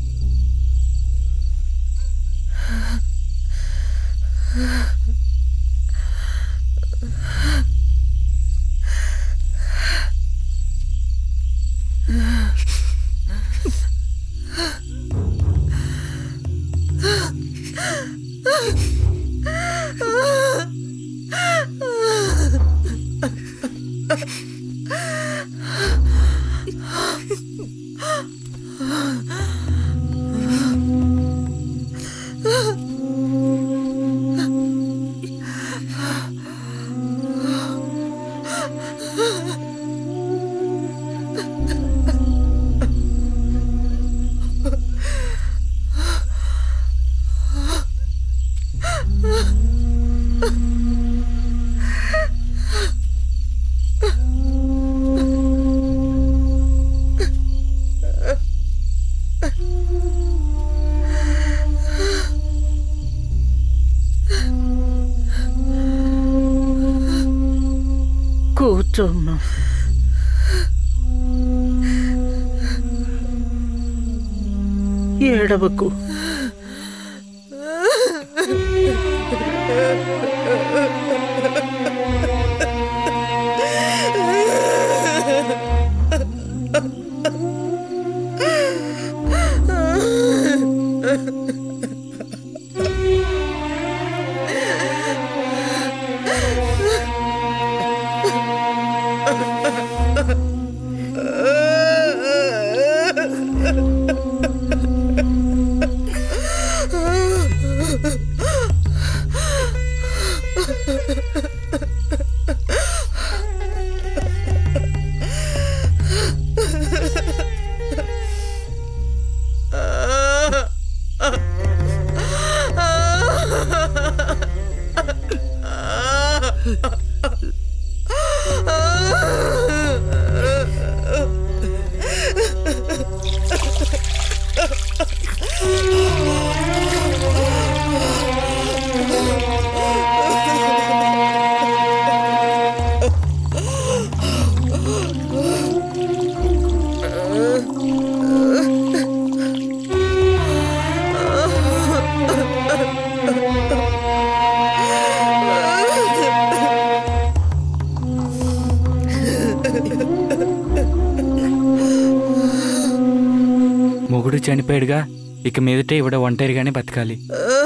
కూర్చోమ్మా. ఏడవకు. మొగుడు చనిపోయాడుగా, ఇక మీదట ఇవిడ ఒంటరిగానే బతకాలి.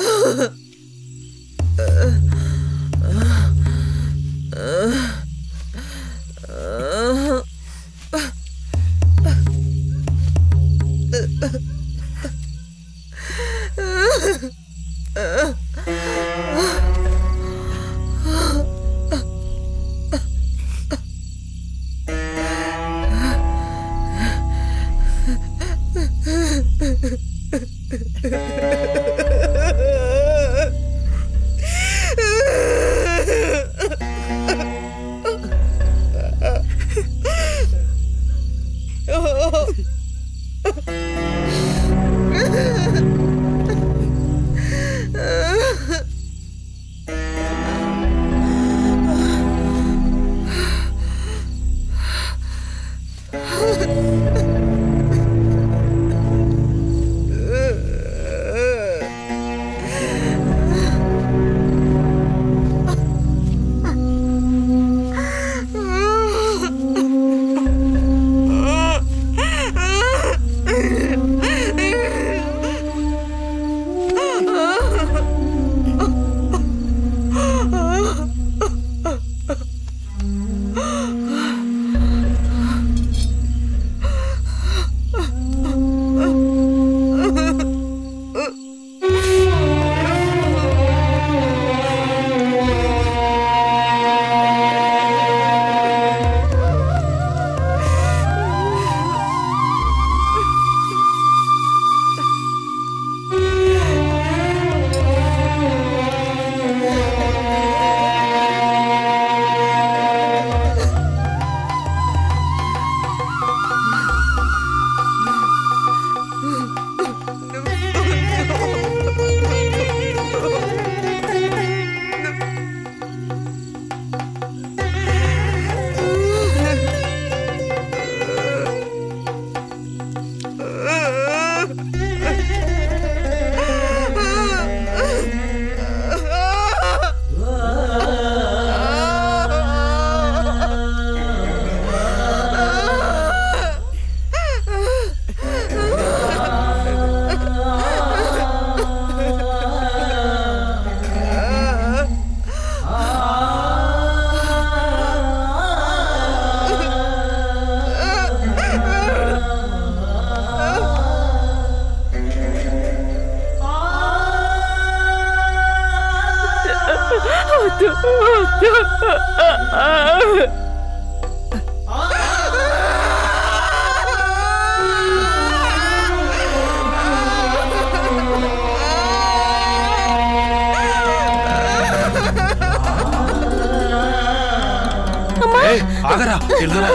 ఆగరా వెళ్దారా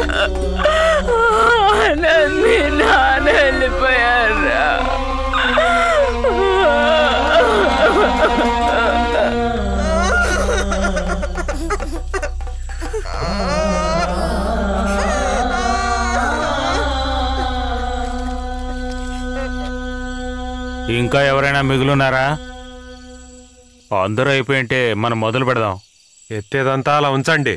నన్ను నాన్న వెళ్ళిపోయారా ఇంకా ఎవరైనా మిగులున్నారా? అందరూ అయిపోయింటే మనం మొదలు పెడదాం. ఎత్తేదంతా అలా ఉంచండి.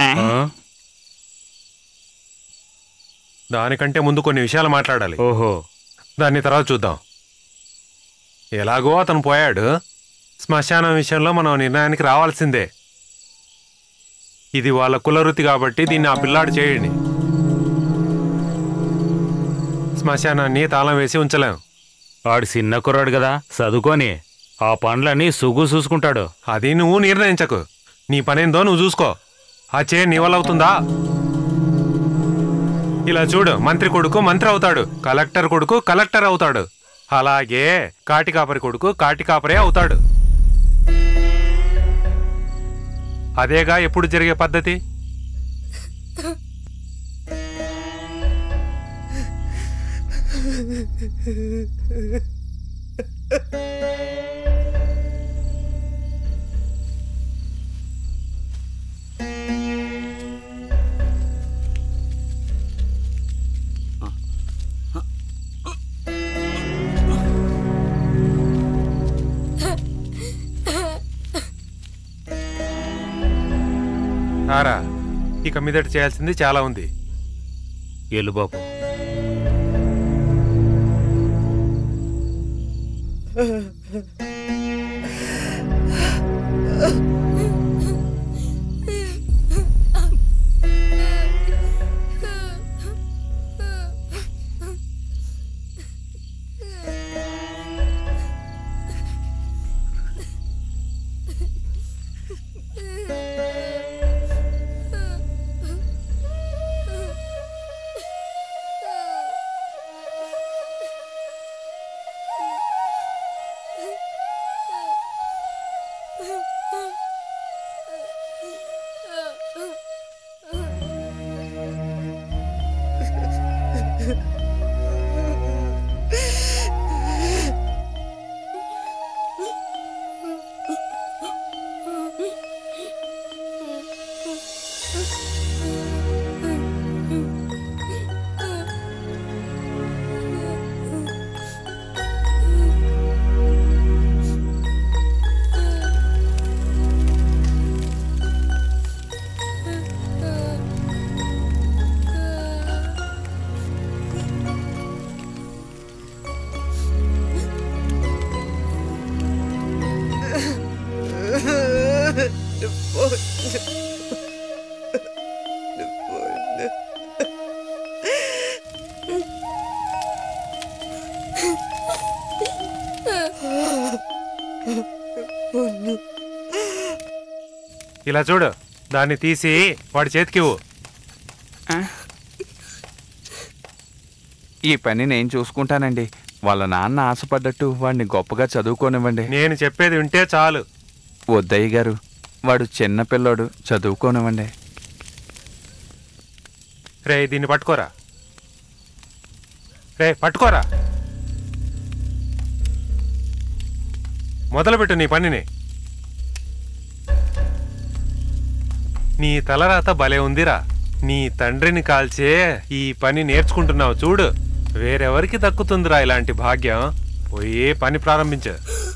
దానికంటే ముందు కొన్ని విషయాలు మాట్లాడాలి. ఓహో, దాన్ని తర్వాత చూద్దాం. ఎలాగో అతను పోయాడు, శ్మశానం విషయంలో మనం నిర్ణయానికి రావాల్సిందే. ఇది వాళ్ళ కులవృత్తి కాబట్టి దీన్ని ఆ పిల్లాడు చేయండి. శ్మశానాన్ని తాళం వేసి ఉంచలేం. వాడు చిన్న కుర్రాడు కదా, చదువుకొని ఆ పనులన్నీ సుగు చూసుకుంటాడు. అది నువ్వు నిర్ణయించకు. నీ పనేందో నువ్వు చూసుకో. ఆ చే నీ వల్ల అవుతుందా? ఇలా చూడు, మంత్రి కొడుకు మంత్రి అవుతాడు, కలెక్టర్ కొడుకు కలెక్టర్ అవుతాడు, అలాగే కాటి కాపరి కొడుకు కాటి కాపరే అవుతాడు. అదేగా ఎప్పుడు జరిగే పద్ధతి. ఆరా, ఇక మీదట చేయాల్సింది చాలా ఉంది. ఎల్లు బాబు. ఇలా చూడు, దాన్ని తీసి వాడి చేతికివ్వు. ఈ పని నేను చూసుకుంటానండి. వాళ్ళ నాన్న ఆశపడ్డట్టు వాడిని గొప్పగా చదువుకోనివ్వండి. నేను చెప్పేది వింటే చాలు. వద్దయ్య గారు, వాడు చిన్న పిల్లోడు, చదువుకోనివ్వండి. రే, దీన్ని పట్టుకోరా. రే, పట్టుకోరా. మొదలుపెట్టు నీ పనిని. నీ తలరాత భలే ఉందిరా. నీ తండ్రిని కాల్చే ఈ పని నేర్చుకుంటున్నావు చూడు. వేరెవరికి దక్కుతుందిరా ఇలాంటి భాగ్యం? పోయి పని ప్రారంభించు.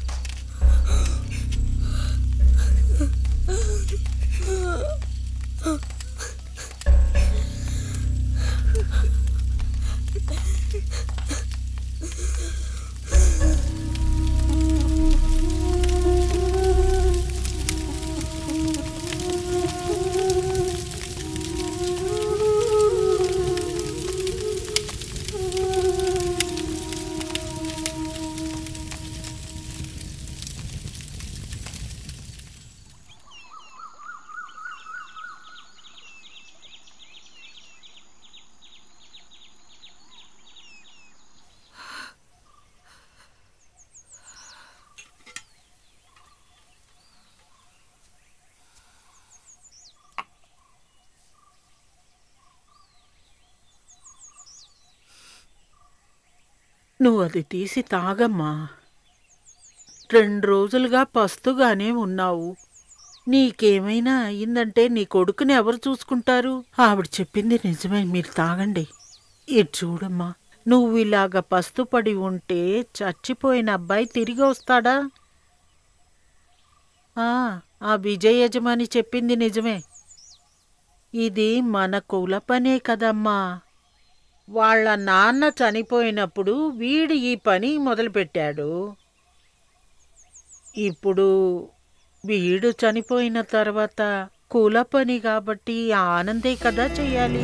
నువ్వు అది తీసి తాగమ్మా. రెండు రోజులుగా పస్తుగానే ఉన్నావు. నీకేమైనా అయిందంటే నీ కొడుకుని ఎవరు చూసుకుంటారు? ఆవిడ చెప్పింది నిజమే, మీరు తాగండి. ఇది చూడమ్మా, నువ్వు ఇలాగ పస్తుపడి ఉంటే చచ్చిపోయిన అబ్బాయి తిరిగి వస్తాడా? ఆ విజయ యజమాని చెప్పింది నిజమే. ఇది మన కుల పనే కదమ్మా. వాళ్ళ నాన్న చనిపోయినప్పుడు వీడు ఈ పని మొదలుపెట్టాడు. ఇప్పుడు వీడు చనిపోయిన తర్వాత కుల పని కాబట్టి ఆనందే కదా చెయ్యాలి.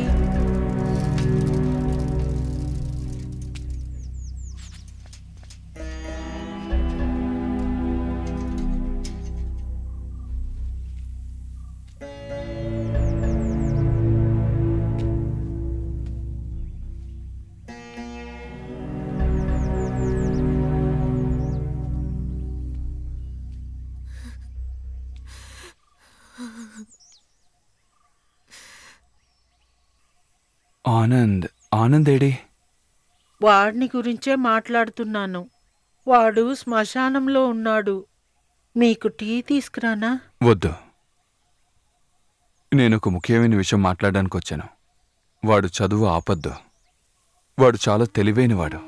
ఆనంద్ ఆనంద్ ఏడి? వాడిని గురించే మాట్లాడుతున్నాను. వాడు శ్మశానంలో ఉన్నాడు. మీకు టీ తీసుకురానా? వద్దు, నేను ఒక ముఖ్యమైన విషయం మాట్లాడడానికి వచ్చాను. వాడు చదువు ఆపద్దు. వాడు చాలా తెలివైనవాడు.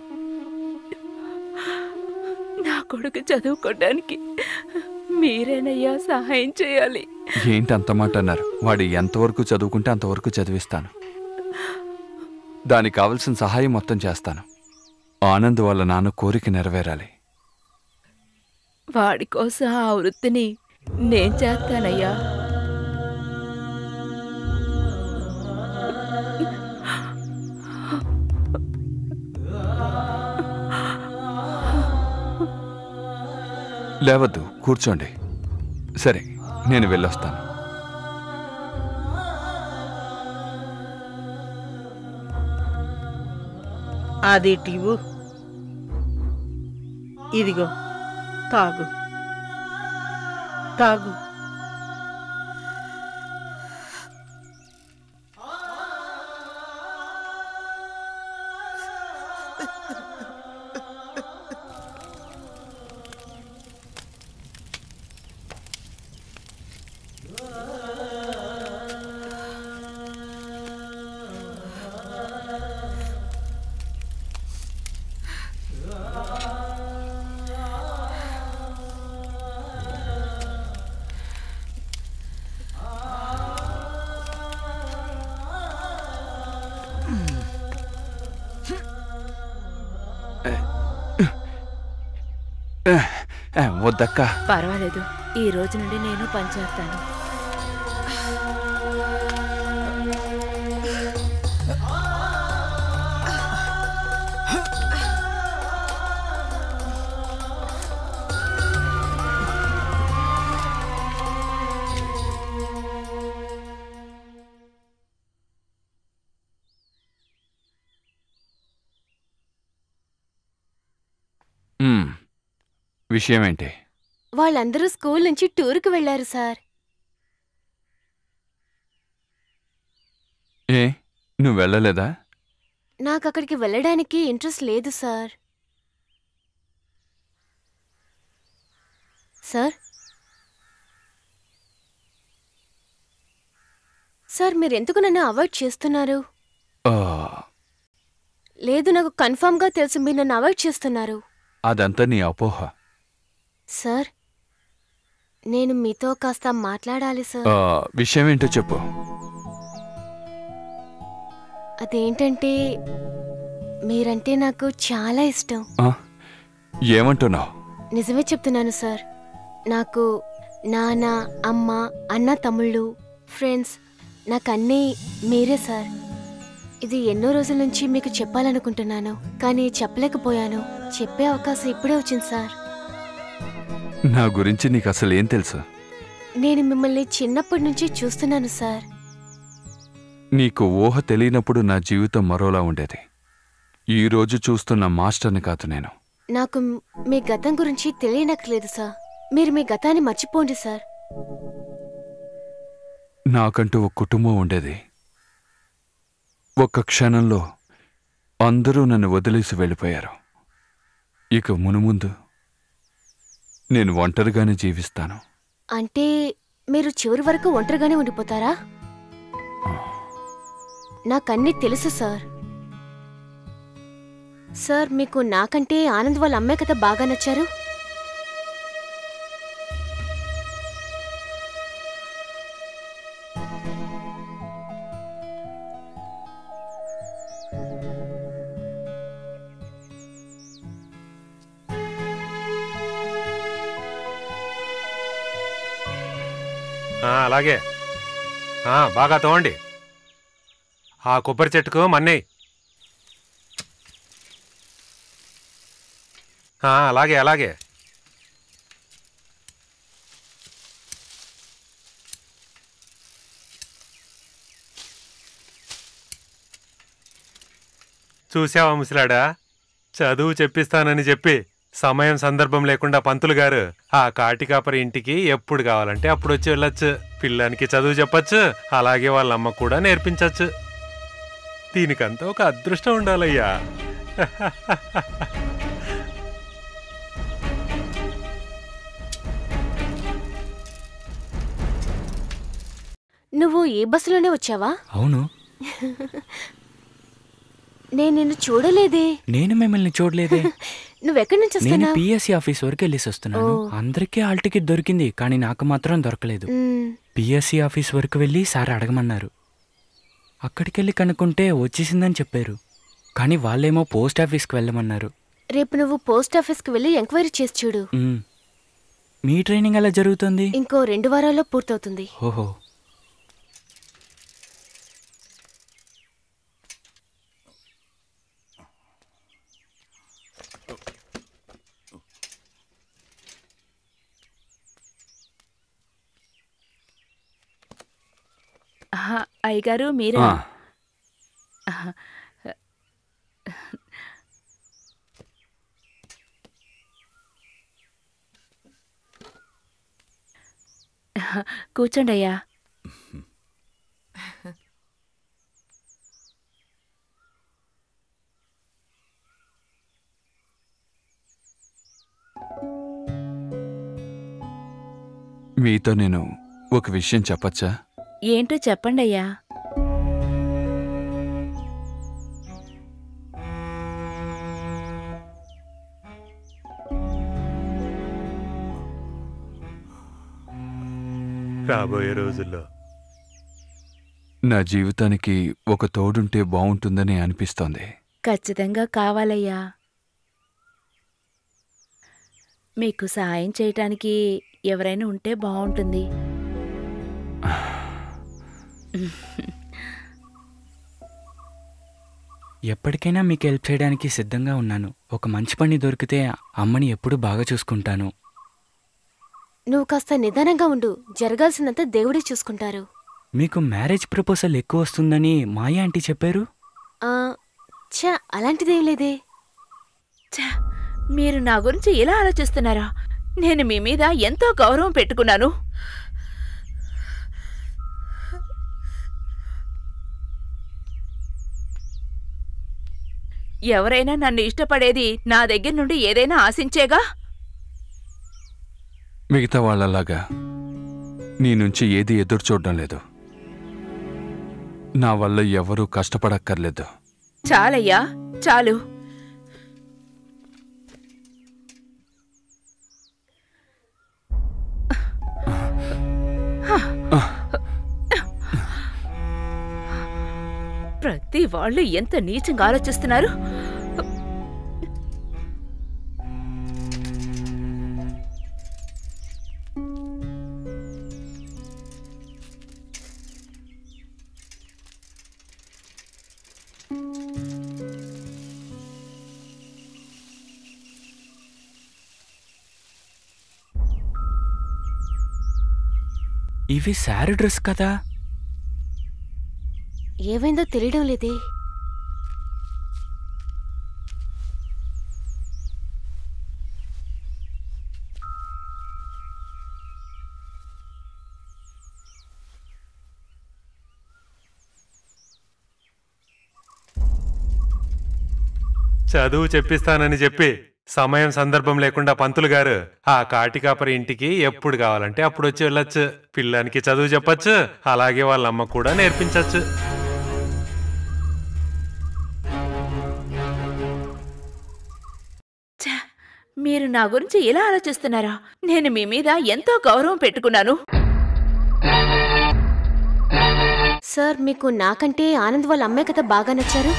నా కొడుకు చదువుకోవడానికి మీరేనయ్యా సహాయం చేయాలి. ఏంటి అంత మాట అన్నారు? వాడు ఎంతవరకు చదువుకుంటే అంతవరకు చదివిస్తాను. దానికి కావలసిన సహాయం మొత్తం చేస్తాను. ఆనంద్ వాళ్ళ నాన్న కోరిక నెరవేరాలి. వాడి కోసం ఆ వృత్తిని నేను చేస్తానయ్యా. లేవద్దు, కూర్చోండి. సరే, నేను వెళ్ళొస్తాను. అది టీవు, ఇదిగో తాగు తాగు. వద్దక్క. పర్వాలేదు, ఈ రోజు నుండి నేను పనిచేస్తాను. విషయం ఏంటి? వాళ్ళందరూ స్కూల్ నుంచి టూర్కి వెళ్లారు సార్. ఏ, నువ్వు వెళ్ళలేదా? నాకు అక్కడికి వెళ్ళడానికి ఇంట్రెస్ట్ లేదు సార్. సార్ సార్ మీరెందుకు నన్ను అవాయిడ్ చేస్తున్నారు? లేదు, నాకు కన్ఫర్మ్గా తెలుసు మీరు నన్ను అవాయిడ్ చేస్తున్నారు. అదంతా నీ అపోహ. సార్, నేను మీతో కాస్త మాట్లాడాలి సార్. విషయం ఏంటో చెప్పు. అదేంటంటే మీరంటే నాకు చాలా ఇష్టం. ఏమంటున్నావు? నిజమే చెప్తున్నాను సార్. నాకు నాన్న, అమ్మ, అన్న, తమ్ముళ్ళు, ఫ్రెండ్స్, నాకన్నీ మీరే సార్. ఇది ఎన్నో రోజుల నుంచి మీకు చెప్పాలనుకుంటున్నాను, కానీ చెప్పలేకపోయాను. చెప్పే అవకాశం ఇప్పుడే వచ్చింది సార్. నా గురించి నీకు అసలు ఏం తెలుసు? నేను మిమ్మల్ని చిన్నప్పటి నుంచి చూస్తున్నాను సార్. నీకు ఊహ తెలియనప్పుడు నా జీవితం మరోలా ఉండేది. ఈ రోజు చూస్తున్న మాస్టర్ని కాదు నేను. నాకు మీ గతం గురించి తెలియనక్కర్లేదు సార్. మీరు మీ గతాన్ని మర్చిపోండి సార్. నాకంటూ ఒక కుటుంబం ఉండేది. ఒక్క క్షణంలో అందరూ నన్ను వదిలేసి వెళ్ళిపోయారు. ఇక మునుముందు నేను ఒంటరిగానే జీవిస్తాను. అంటే మీరు చివరి వరకు ఒంటరిగానే ఉండిపోతారా? నాకన్నీ తెలుసు సార్. సార్, మీకు నాకంటే ఆనంద్ వాళ్ళ అమ్మే కదా బాగా నచ్చారు. అలాగే బాగా తోండి. ఆ కొబ్బరి చెట్టుకు మన్నయ్య. అలాగే అలాగే. చూసావా ముసలాడా, చదువు చెప్పిస్తానని చెప్పి సమయం సందర్భం లేకుండా పంతులు గారు ఆ కాటికాపరి ఇంటికి ఎప్పుడు కావాలంటే అప్పుడు వచ్చి వెళ్ళొచ్చు. పిల్లానికి చదువు చెప్పచ్చు, అలాగే వాళ్ళ అమ్మ కూడా నేర్పించచ్చు. దీనికంతా ఒక అదృష్టం ఉండాలయ్యా. నువ్వు ఏ బస్సులోనే వచ్చావా? అవును. నేను నిన్ను చూడలేదే. నేను మిమ్మల్ని చూడలేదే. నువ్వెక్కడి నుంచి నేను వస్తున్నావు? పిఎస్సి ఆఫీస్ వరకు వెళ్ళేసి వస్తున్నాను. అందరికీ హాల్ టికెట్ దొరికింది, కానీ నాకు మాత్రం దొరకలేదు. పిఎస్సి ఆఫీస్ వరకు వెళ్ళి సార్ అడగమన్నారు. అక్కడికి వెళ్ళి కనుక్కుంటే వచ్చేసిందని చెప్పారు, కానీ వాళ్ళేమో పోస్ట్ ఆఫీస్కి వెళ్ళమన్నారు. రేపు నువ్వు పోస్ట్ ఆఫీస్కి వెళ్ళి ఎంక్వైరీ చేసి చూడు. మ్. మీ ట్రైనింగ్ ఎలా జరుగుతుంది? ఇంకో రెండు వారాల్లో పూర్తవుతుంది. ఓహో. అయ్యగారు మీరా? కూర్చోండి అయ్యా. మీతో నేను ఒక విషయం చెప్పచ్చా? ఏంటో చెప్పండి అయ్యా. రాబోయే రోజుల్లో నా జీవితానికి ఒక తోడుంటే బాగుంటుందని అనిపిస్తోంది. ఖచ్చితంగా కావాలయ్యా. మీకు సాయం చేయటానికి ఎవరైనా ఉంటే బాగుంటుంది. ఎప్పటికైనా మీకు హెల్ప్ చేయడానికి సిద్ధంగా ఉన్నాను. ఒక మంచి పని దొరికితే అమ్మని ఎప్పుడు బాగా చూసుకుంటాను. నువ్వు కాస్త నిదానంగా ఉండు, జరగాల్సినంత దేవుడే చూసుకుంటారు. మీకు మ్యారేజ్ ప్రపోజల్ ఎక్కువ వస్తుందని మాయా ఆంటీ చెప్పారు. ఛా, అలాంటిదేం లేదే. ఛా, మీరు నా గురించి ఇలా ఆలోచిస్తున్నారా? నేను మీ మీద ఎంతో గౌరవం పెట్టుకున్నాను. ఎవరైనా నన్ను ఇష్టపడేది నా దగ్గర నుండి ఏదైనా ఆశించేగా. మిగతా వాళ్ళలాగా నీ నుంచి ఏది ఎదురు చూడడం లేదు. నా వల్ల ఎవరూ కష్టపడక్కర్లేదు. చాలయ్యా, చాలు. ప్రతి వాళ్ళు ఎంత నీచంగా ఆలోచిస్తున్నారు. ఇవి శారీ డ్రెస్ కదా? ఏమైందో తెలియడం లేదే. చదువు చెప్పిస్తానని చెప్పి సమయం సందర్భం లేకుండా పంతులు గారు ఆ కాటికాపరి ఇంటికి ఎప్పుడు కావాలంటే అప్పుడు వచ్చి వెళ్ళొచ్చు. పిల్లానికి చదువు చెప్పచ్చు, అలాగే వాళ్ళ అమ్మ కూడా నేర్పించచ్చు. మీరు నా గురించి ఇలా ఆలోచిస్తున్నారా? నేను మీ మీద ఎంతో గౌరవం పెట్టుకున్నాను. సార్, మీకు నాకంటే ఆనంద్ వాళ్ళ అమ్మాయి కదా బాగా నచ్చారు.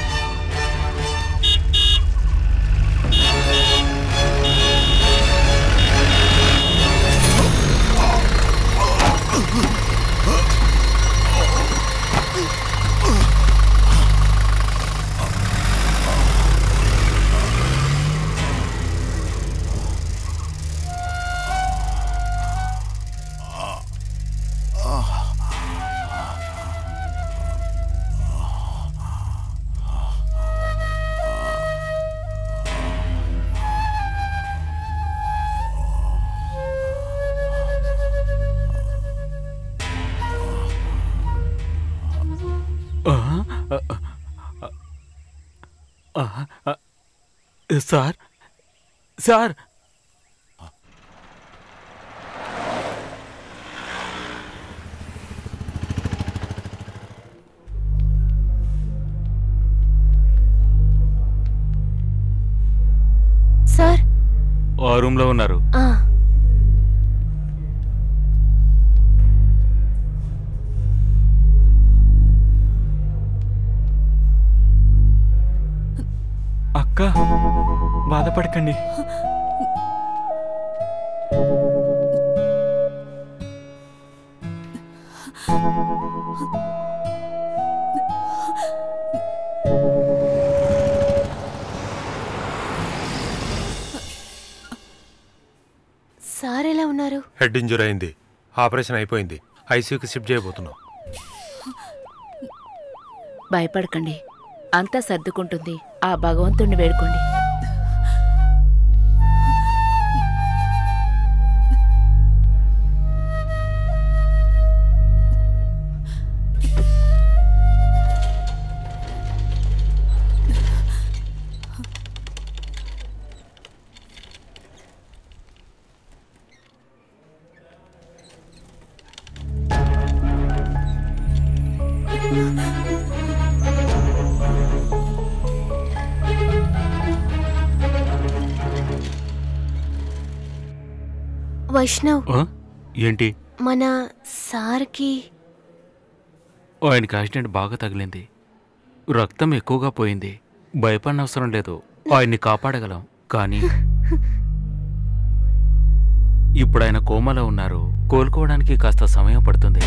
సార్ సార్ సార్ ఆ రూమ్ లో ఉన్నారు. ఆ, అక్క బాధపడకండి. సార్ ఎలా ఉన్నారు? హెడ్ ఇంజురీ అయింది, ఆపరేషన్ అయిపోయింది, ఐసీయూకి షిఫ్ట్ చేయబోతున్నాం. భయపడకండి, అంతా సర్దుకుంటుంది. ఆ భగవంతుణ్ణి వేడుకోండి. వైష్ణవ్, ఏంటి? మన సార్కి ఆయనకి యాక్సిడెంట్ బాగా తగిలింది, రక్తం ఎక్కువగా పోయింది. భయపడనవసరం లేదు, ఆయన్ని కాపాడగలం. కానీ ఇప్పుడు ఆయన కోమాలో ఉన్నారు, కోలుకోవడానికి కాస్త సమయం పడుతుంది.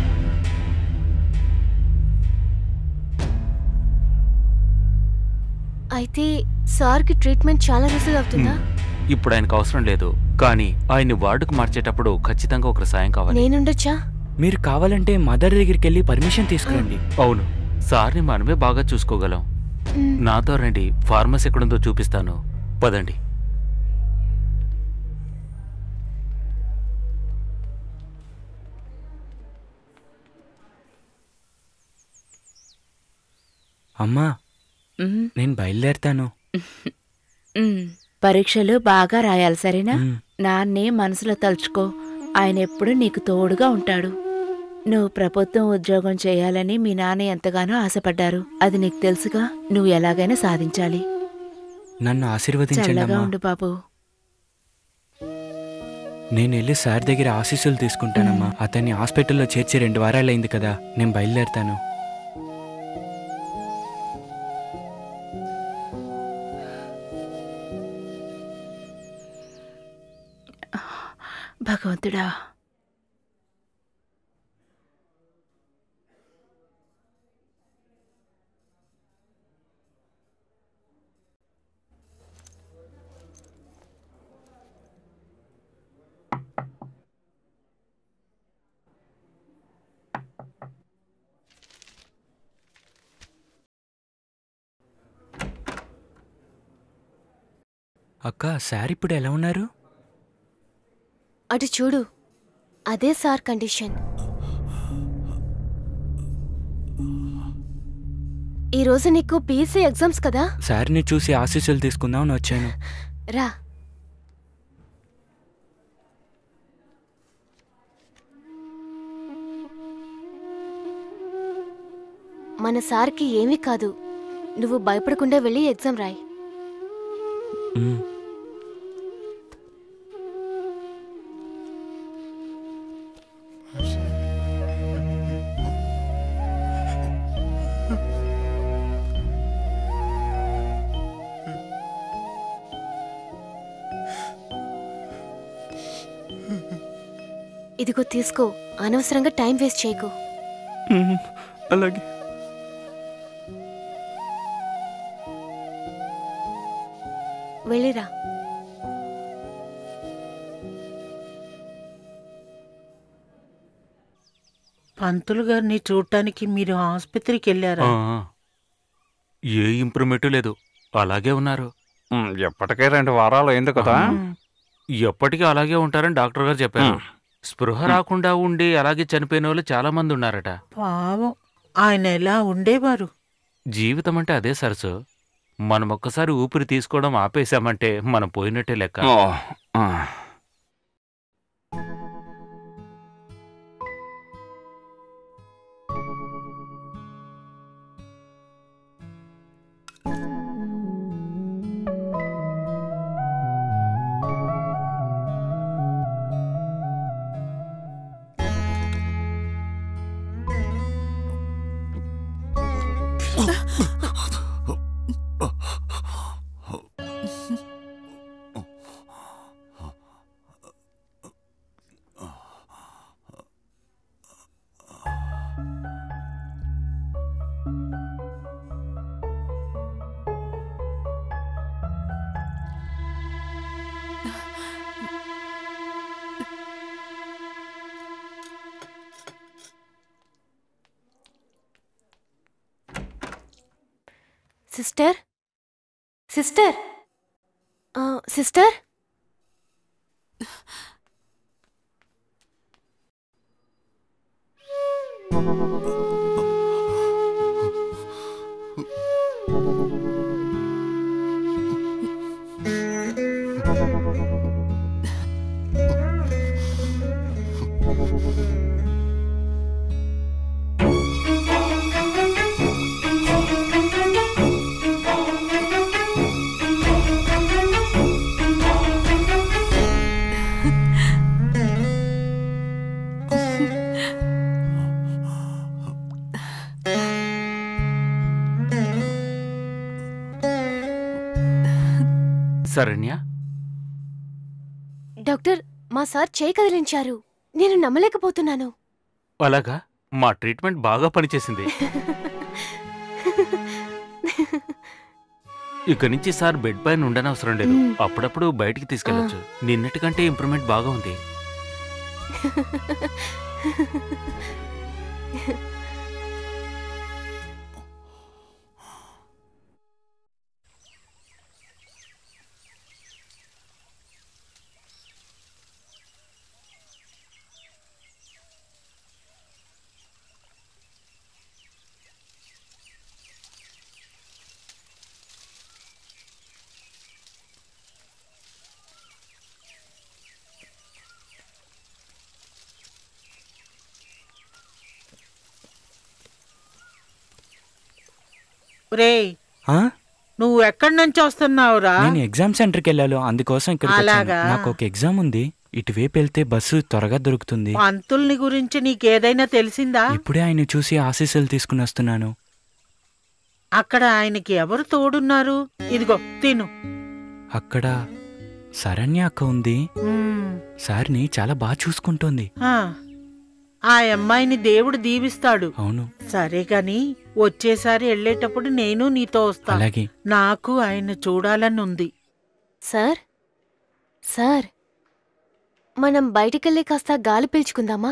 అయితే సార్కి ట్రీట్మెంట్ చాలా రోజులు అవుతుందా? ఇప్పుడు ఆయనకు అవసరం లేదు, కానీ ఆయన్ని వార్డుకు మార్చేటప్పుడు ఖచ్చితంగా ఒకరి సాయం కావాలి. నేనుండొచ్చా? మీరు కావాలంటే మదర్ దగ్గరికి వెళ్ళి పర్మిషన్ తీసుకురండి. అవును, సార్ని మనమే బాగా చూసుకోగలం. నాతో రండి, ఫార్మసీ ఎక్కడుందో చూపిస్తాను, పదండి. అమ్మా, ఉమ్, నేను బయలుదేరుతాను. ఉమ్, పరీక్షలు బాగా రాయాలి, సరేనా? నాన్నే మనసులో తలుచుకో, ఆయన ఎప్పుడు నీకు తోడుగా ఉంటాడు. నువ్వు ప్రభుత్వం ఉద్యోగం చేయాలని మీ నాన్న ఎంతగానో ఆశపడ్డారు. అది నీకు తెలుసుగా, నువ్వు ఎలాగైనా సాధించాలి. నన్ను ఆశీర్వదించండి చల్లగా అమ్మా. ఉండు బాబు. నేను వెళ్ళి సార్ దగ్గర ఆశీస్సులు తీసుకుంటానమ్మా. అతన్ని హాస్పిటల్లో చేర్చి రెండు వారాలైంది కదా, నేను బయలుదేరుతాను. భగవంతుడా, అక్క, సార్ ఇప్పుడు ఎలా ఉన్నారు? అటు చూడు, అదే సార్ కండిషన్. ఈ రోజు నీకు పీసీ ఎగ్జామ్స్ కదా? సార్ని చూసి ఆశీస్సులు తీసుకుందామని వచ్చాను. రా. మన సార్కి ఏమీ కాదు, నువ్వు భయపడకుండా వెళ్ళి ఎగ్జామ్ రాయి. ఉమ్. ఇదిగో తీసుకో, అనవసరంగా టైం వేస్ట్ చేయకు. అలాగే. వెళ్ళిరా. పంతులు గారిని చూడటానికి మీరు ఆసుపత్రికి వెళ్ళారా? ఆ, ఏ ఇంప్రూవ్మెంట్ లేదు, అలాగే ఉన్నారు. ఎప్పటికే రెండు వారాలు అయింది కదా. ఎప్పటికీ అలాగే ఉంటారని డాక్టర్ గారు చెప్పారు. స్పృహ రాకుండా ఉండి అలాగే చనిపోయిన వాళ్ళు చాలా మంది ఉన్నారట. పావం, ఆయన ఎలా ఉండేవారు? జీవితం అంటే అదే సరసు. మనం ఒక్కసారి ఊపిరి తీసుకోవడం ఆపేశామంటే మనం పోయినట్టే లెక్క. Sister sister sister Saranya, doctor మా సార్ చేయి కదిలించారు. నేను నమ్మలేకపోతున్నాను. అలాగా? మా ట్రీట్మెంట్ బాగా పనిచేసింది. ఇక నుంచి సార్ బెడ్ పైన ఉండనవసరం లేదు. అప్పుడప్పుడు బయటికి తీసుకెళ్లొచ్చు. నిన్నటికంటే ఇంప్రూవ్మెంట్ బాగా ఉంది. రే, నువ్వు ఎక్కడి నుంచి వస్తున్నావురా? నేను ఎగ్జామ్ సెంటర్కి వెళ్ళాను, అందుకోసం ఇక్కడికి వచ్చాను. నాకు ఒక ఎగ్జామ్ ఉంది. ఇటువైపు వెళ్తే బస్సు త్వరగా దొరుకుతుంది. పంతుల్ని గురించి నీకేదైనా తెలిసిందా? ఇప్పుడే ఆయన చూసి ఆశీస్సులు తీసుకుని వస్తున్నాను. అక్కడ ఆయనకి ఎవరు తోడున్నారు? ఇదిగో తిను. అక్కడ శరణ్య అక్క ఉంది. సార్ని చాలా బాగా చూసుకుంటోంది. ఆ అమ్మాయిని దేవుడు దీవిస్తాడు. అవును. సరే గాని వచ్చేసారి వెళ్ళేటప్పుడు నేను నీతో వస్తా. అలాగే. నాకు ఆయన చూడాలని ఉంది. సార్ సార్ మనం బయటికెళ్ళి కాస్త గాలి పీల్చుకుందామా?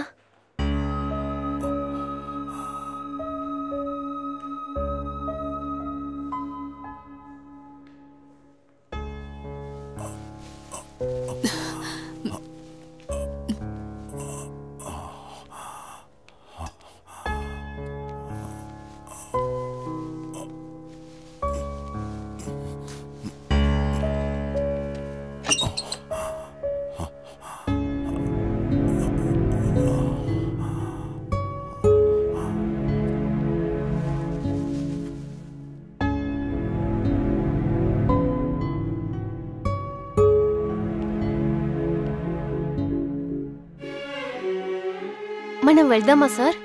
మనం వెళ్దామా సార్?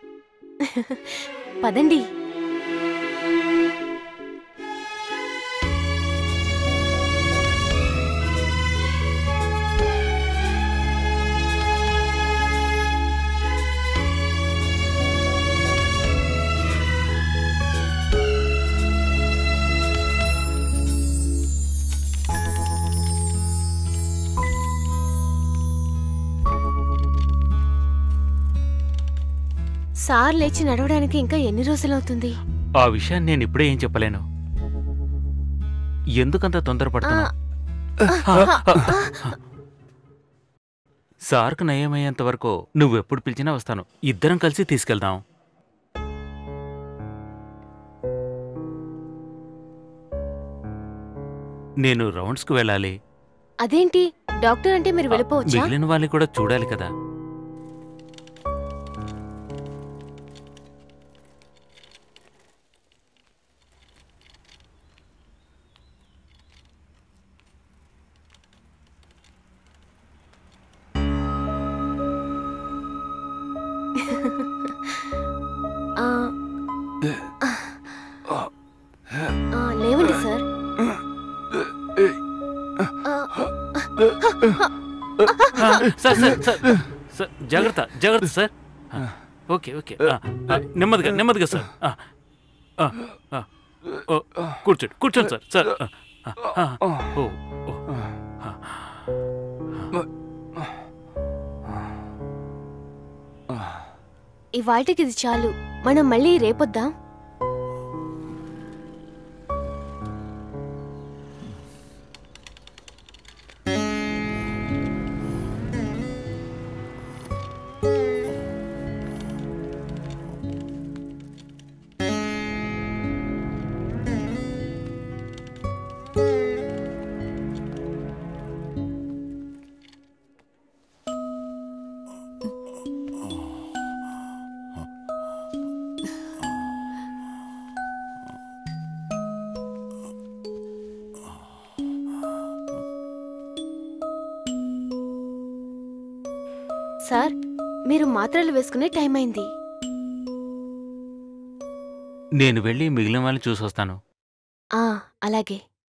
పదండి. సార్ లేచి నడవడానికి ఇంకా ఎన్ని రోజులవుతుంది? ఆ విషయాన్ని నేను ఇప్పుడే ఏం చెప్పలేను. ఎందుకంత తొందరపడుతున్నా? సార్కు నయమయ్యేంత వరకు నువ్వెప్పుడు పిలిచినా వస్తాను. ఇద్దరం కలిసి తీసుకెళ్దాం. నేను రౌండ్స్కి వెళ్ళాలి. అదేంటి డాక్టర్ అంటే మీరు వెళ్ళిపోవచ్చా? మిగిలిన వాళ్ళని కూడా చూడాలి కదా. లేవండి sir. Sir sir sir sir జాగ్రత్త జాగ్రత్త సార్. ఓకే ఓకే నెమ్మదిగా నెమ్మదిగా సార్. కూర్చోండి కూర్చోండి సార్. సార్ ఓ ఇవాటికి ఇది చాలు. మనం మళ్ళీ రేపొద్దాం. సార్ మీరు మాత్రలు వేసుకునే టైం అయింది. నేను వెళ్ళి మిగిలిన వాళ్ళని చూసొస్తాను. ఆ అలాగే.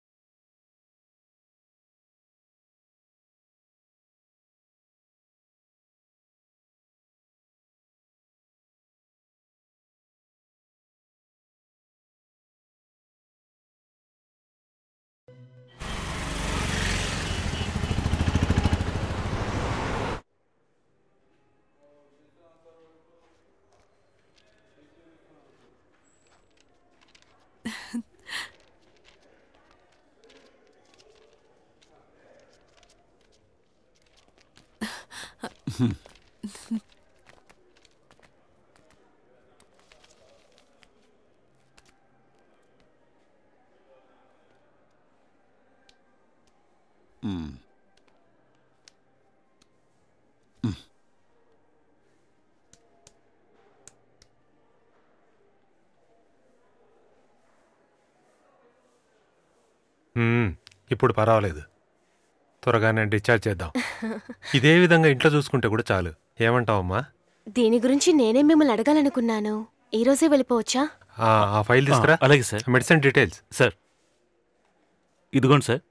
ఇప్పుడు పర్వాలేదు, త్వరగానే డిశ్చార్జ్ చేద్దాం. ఇదే విధంగా ఇంట్లో చూసుకుంటే కూడా చాలు. ఏమంటావమ్మా? దీని గురించి నేనే మిమ్మల్ని అడగాలనుకున్నాను. ఈ రోజే వెళ్ళిపోవచ్చా? ఆ ఫైల్ తీసుకురా. అలాగే సార్. మెడిసిన్ డీటెయిల్స్ సార్ ఇదిగోండి సార్.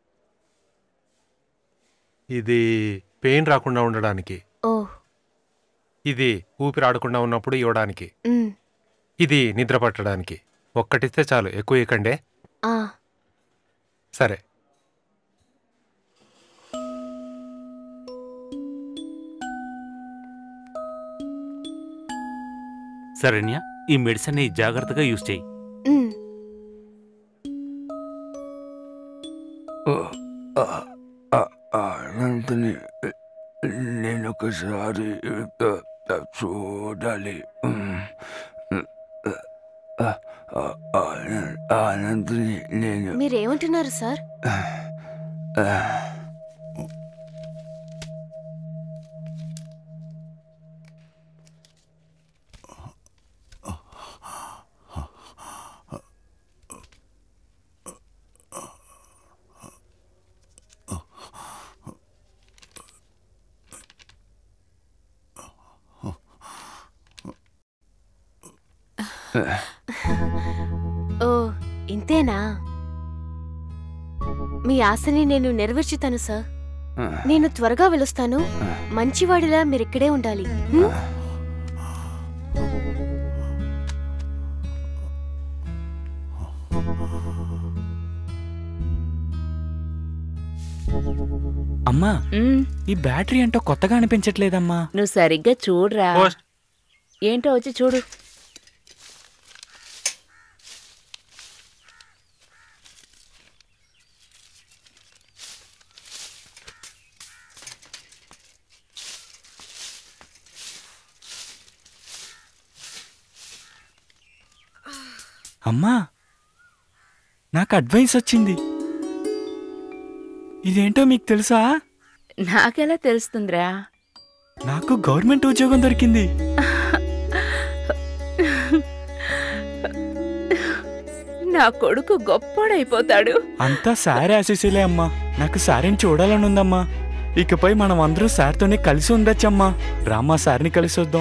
ఇది పెయిన్ రాకుండా ఉండడానికి, ఓ ఇది ఊపిరి ఆడకుండా ఉన్నప్పుడు ఇవ్వడానికి, ఇది నిద్ర పట్టడానికి. ఒక్కటిస్తే చాలు, ఎక్కువ ఇవ్వకండే. సరే. శరణ్య, ఈ మెడిసిన్ జాగ్రత్తగా యూజ్ చేయి. అనంతని నేను ఒకసారి చూడాలి. అనంతని నేను. మీరేమంటున్నారు సార్? ఓ ఇంతేనా? మీ ఆశని నేను నెరవేర్చుతాను సార్. నేను త్వరగా వెలుస్తాను. మంచివాడిలా మీరిక్కడే ఉండాలి. అమ్మా, ఈ బ్యాటరీ ఏంటో కొత్తగా అనిపించట్లేదమ్మా. నువ్వు సరిగ్గా చూడరా. ఏంటో వచ్చి చూడు. అమ్మా, నాకు అడ్వైస్ వచ్చింది. ఇదేంటో మీకు తెలుసా? నాకెలా తెలుస్తుందిరా? నాకు గవర్నమెంట్ ఉద్యోగం దొరికింది. నా కొడుకు గొప్పోడైపోతాడు. అంతా సారే ఆశీస్సులే అమ్మా. నాకు సారిని చూడాలని ఉందమ్మా. ఇకపై మనం అందరూ సార్తోనే కలిసి ఉండొచ్చమ్మా. రామ్మా, సార్ని కలిసి వద్దాం.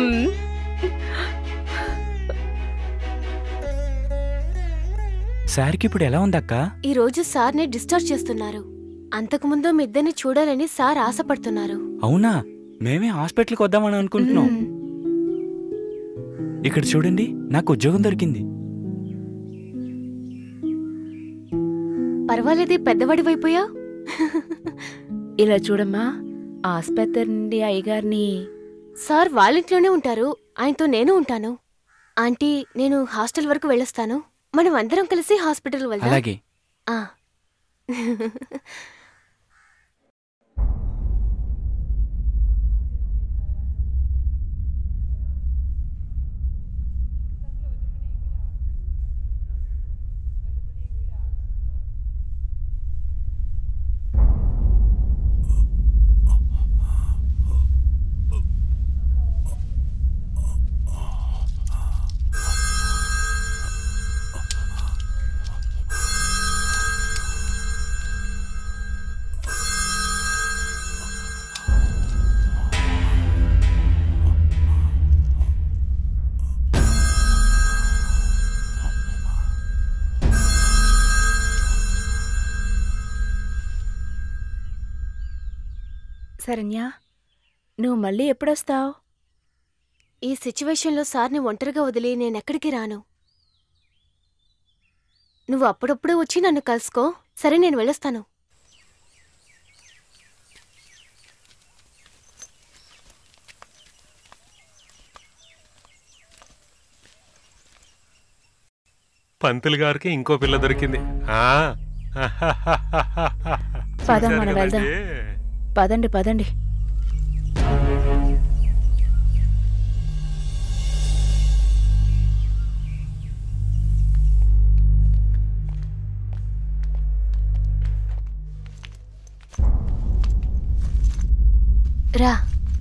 సార్కి ఇప్పుడు ఎలా ఉందక్క? ఈ రోజు సార్ని డిశ్చార్జ్ చేస్తున్నారు. అంతకుముందు మీ ఇద్దరిని చూడాలని సార్ ఆశపడుతున్నారు. అవునా? మేమే హాస్పిటల్కి వద్దామని అనుకుంటున్నాం. ఇక్కడ చూడండి, నాకు ఉద్యోగం దొరికింది. పర్వాలేదే, పెద్దవాడి వైపోయా. ఇలా చూడమ్మా, ఆస్పత్రి నుండి అయ్యగారిని. సార్ వాళ్ళింట్లోనే ఉంటారు, ఆయనతో నేను ఉంటాను. ఆంటీ, నేను హాస్టల్ వరకు వెళ్ళొస్తాను. మనం అందరం కలిసి హాస్పిటల్ వెళ్దాం. అలాగే. ఆ. శరణ్య, నువ్వు మళ్ళీ ఎప్పుడొస్తావు? ఈ సిచ్యువేషన్లో సార్ని ఒంటరిగా వదిలి నేనెక్కడికి రాను. నువ్వు అప్పుడప్పుడు వచ్చి నన్ను కలుసుకో. సరే, నేను వెళ్ళొస్తాను. పంతులు గారికి ఇంకో పిల్ల దొరికింది. పదం, మనం వెళ్దాం. పదండి పదండి. రా.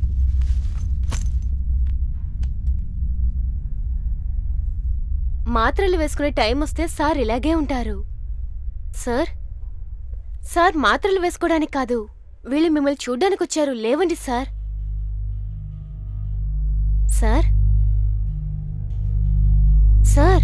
మాత్రలు వేసుకునే టైం వస్తే సార్ ఇలాగే ఉంటారు. సార్ సార్ మాత్రలు వేసుకోవడానికి కాదు, వీళ్ళు మిమ్మల్ని చూడ్డానికి వచ్చారు. లేవండి sir. Sir sir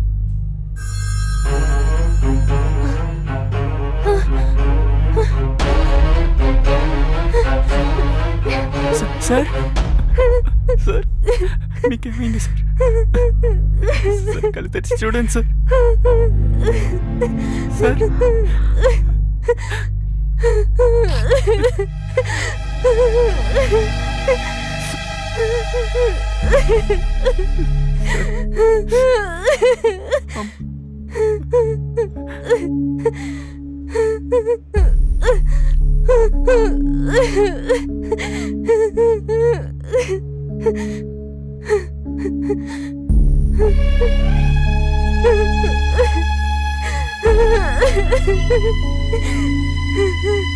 sir sir మీకేమైంది సార్? సార్ కళ్ళు తెరిచి చూడండి సార్. Sir sir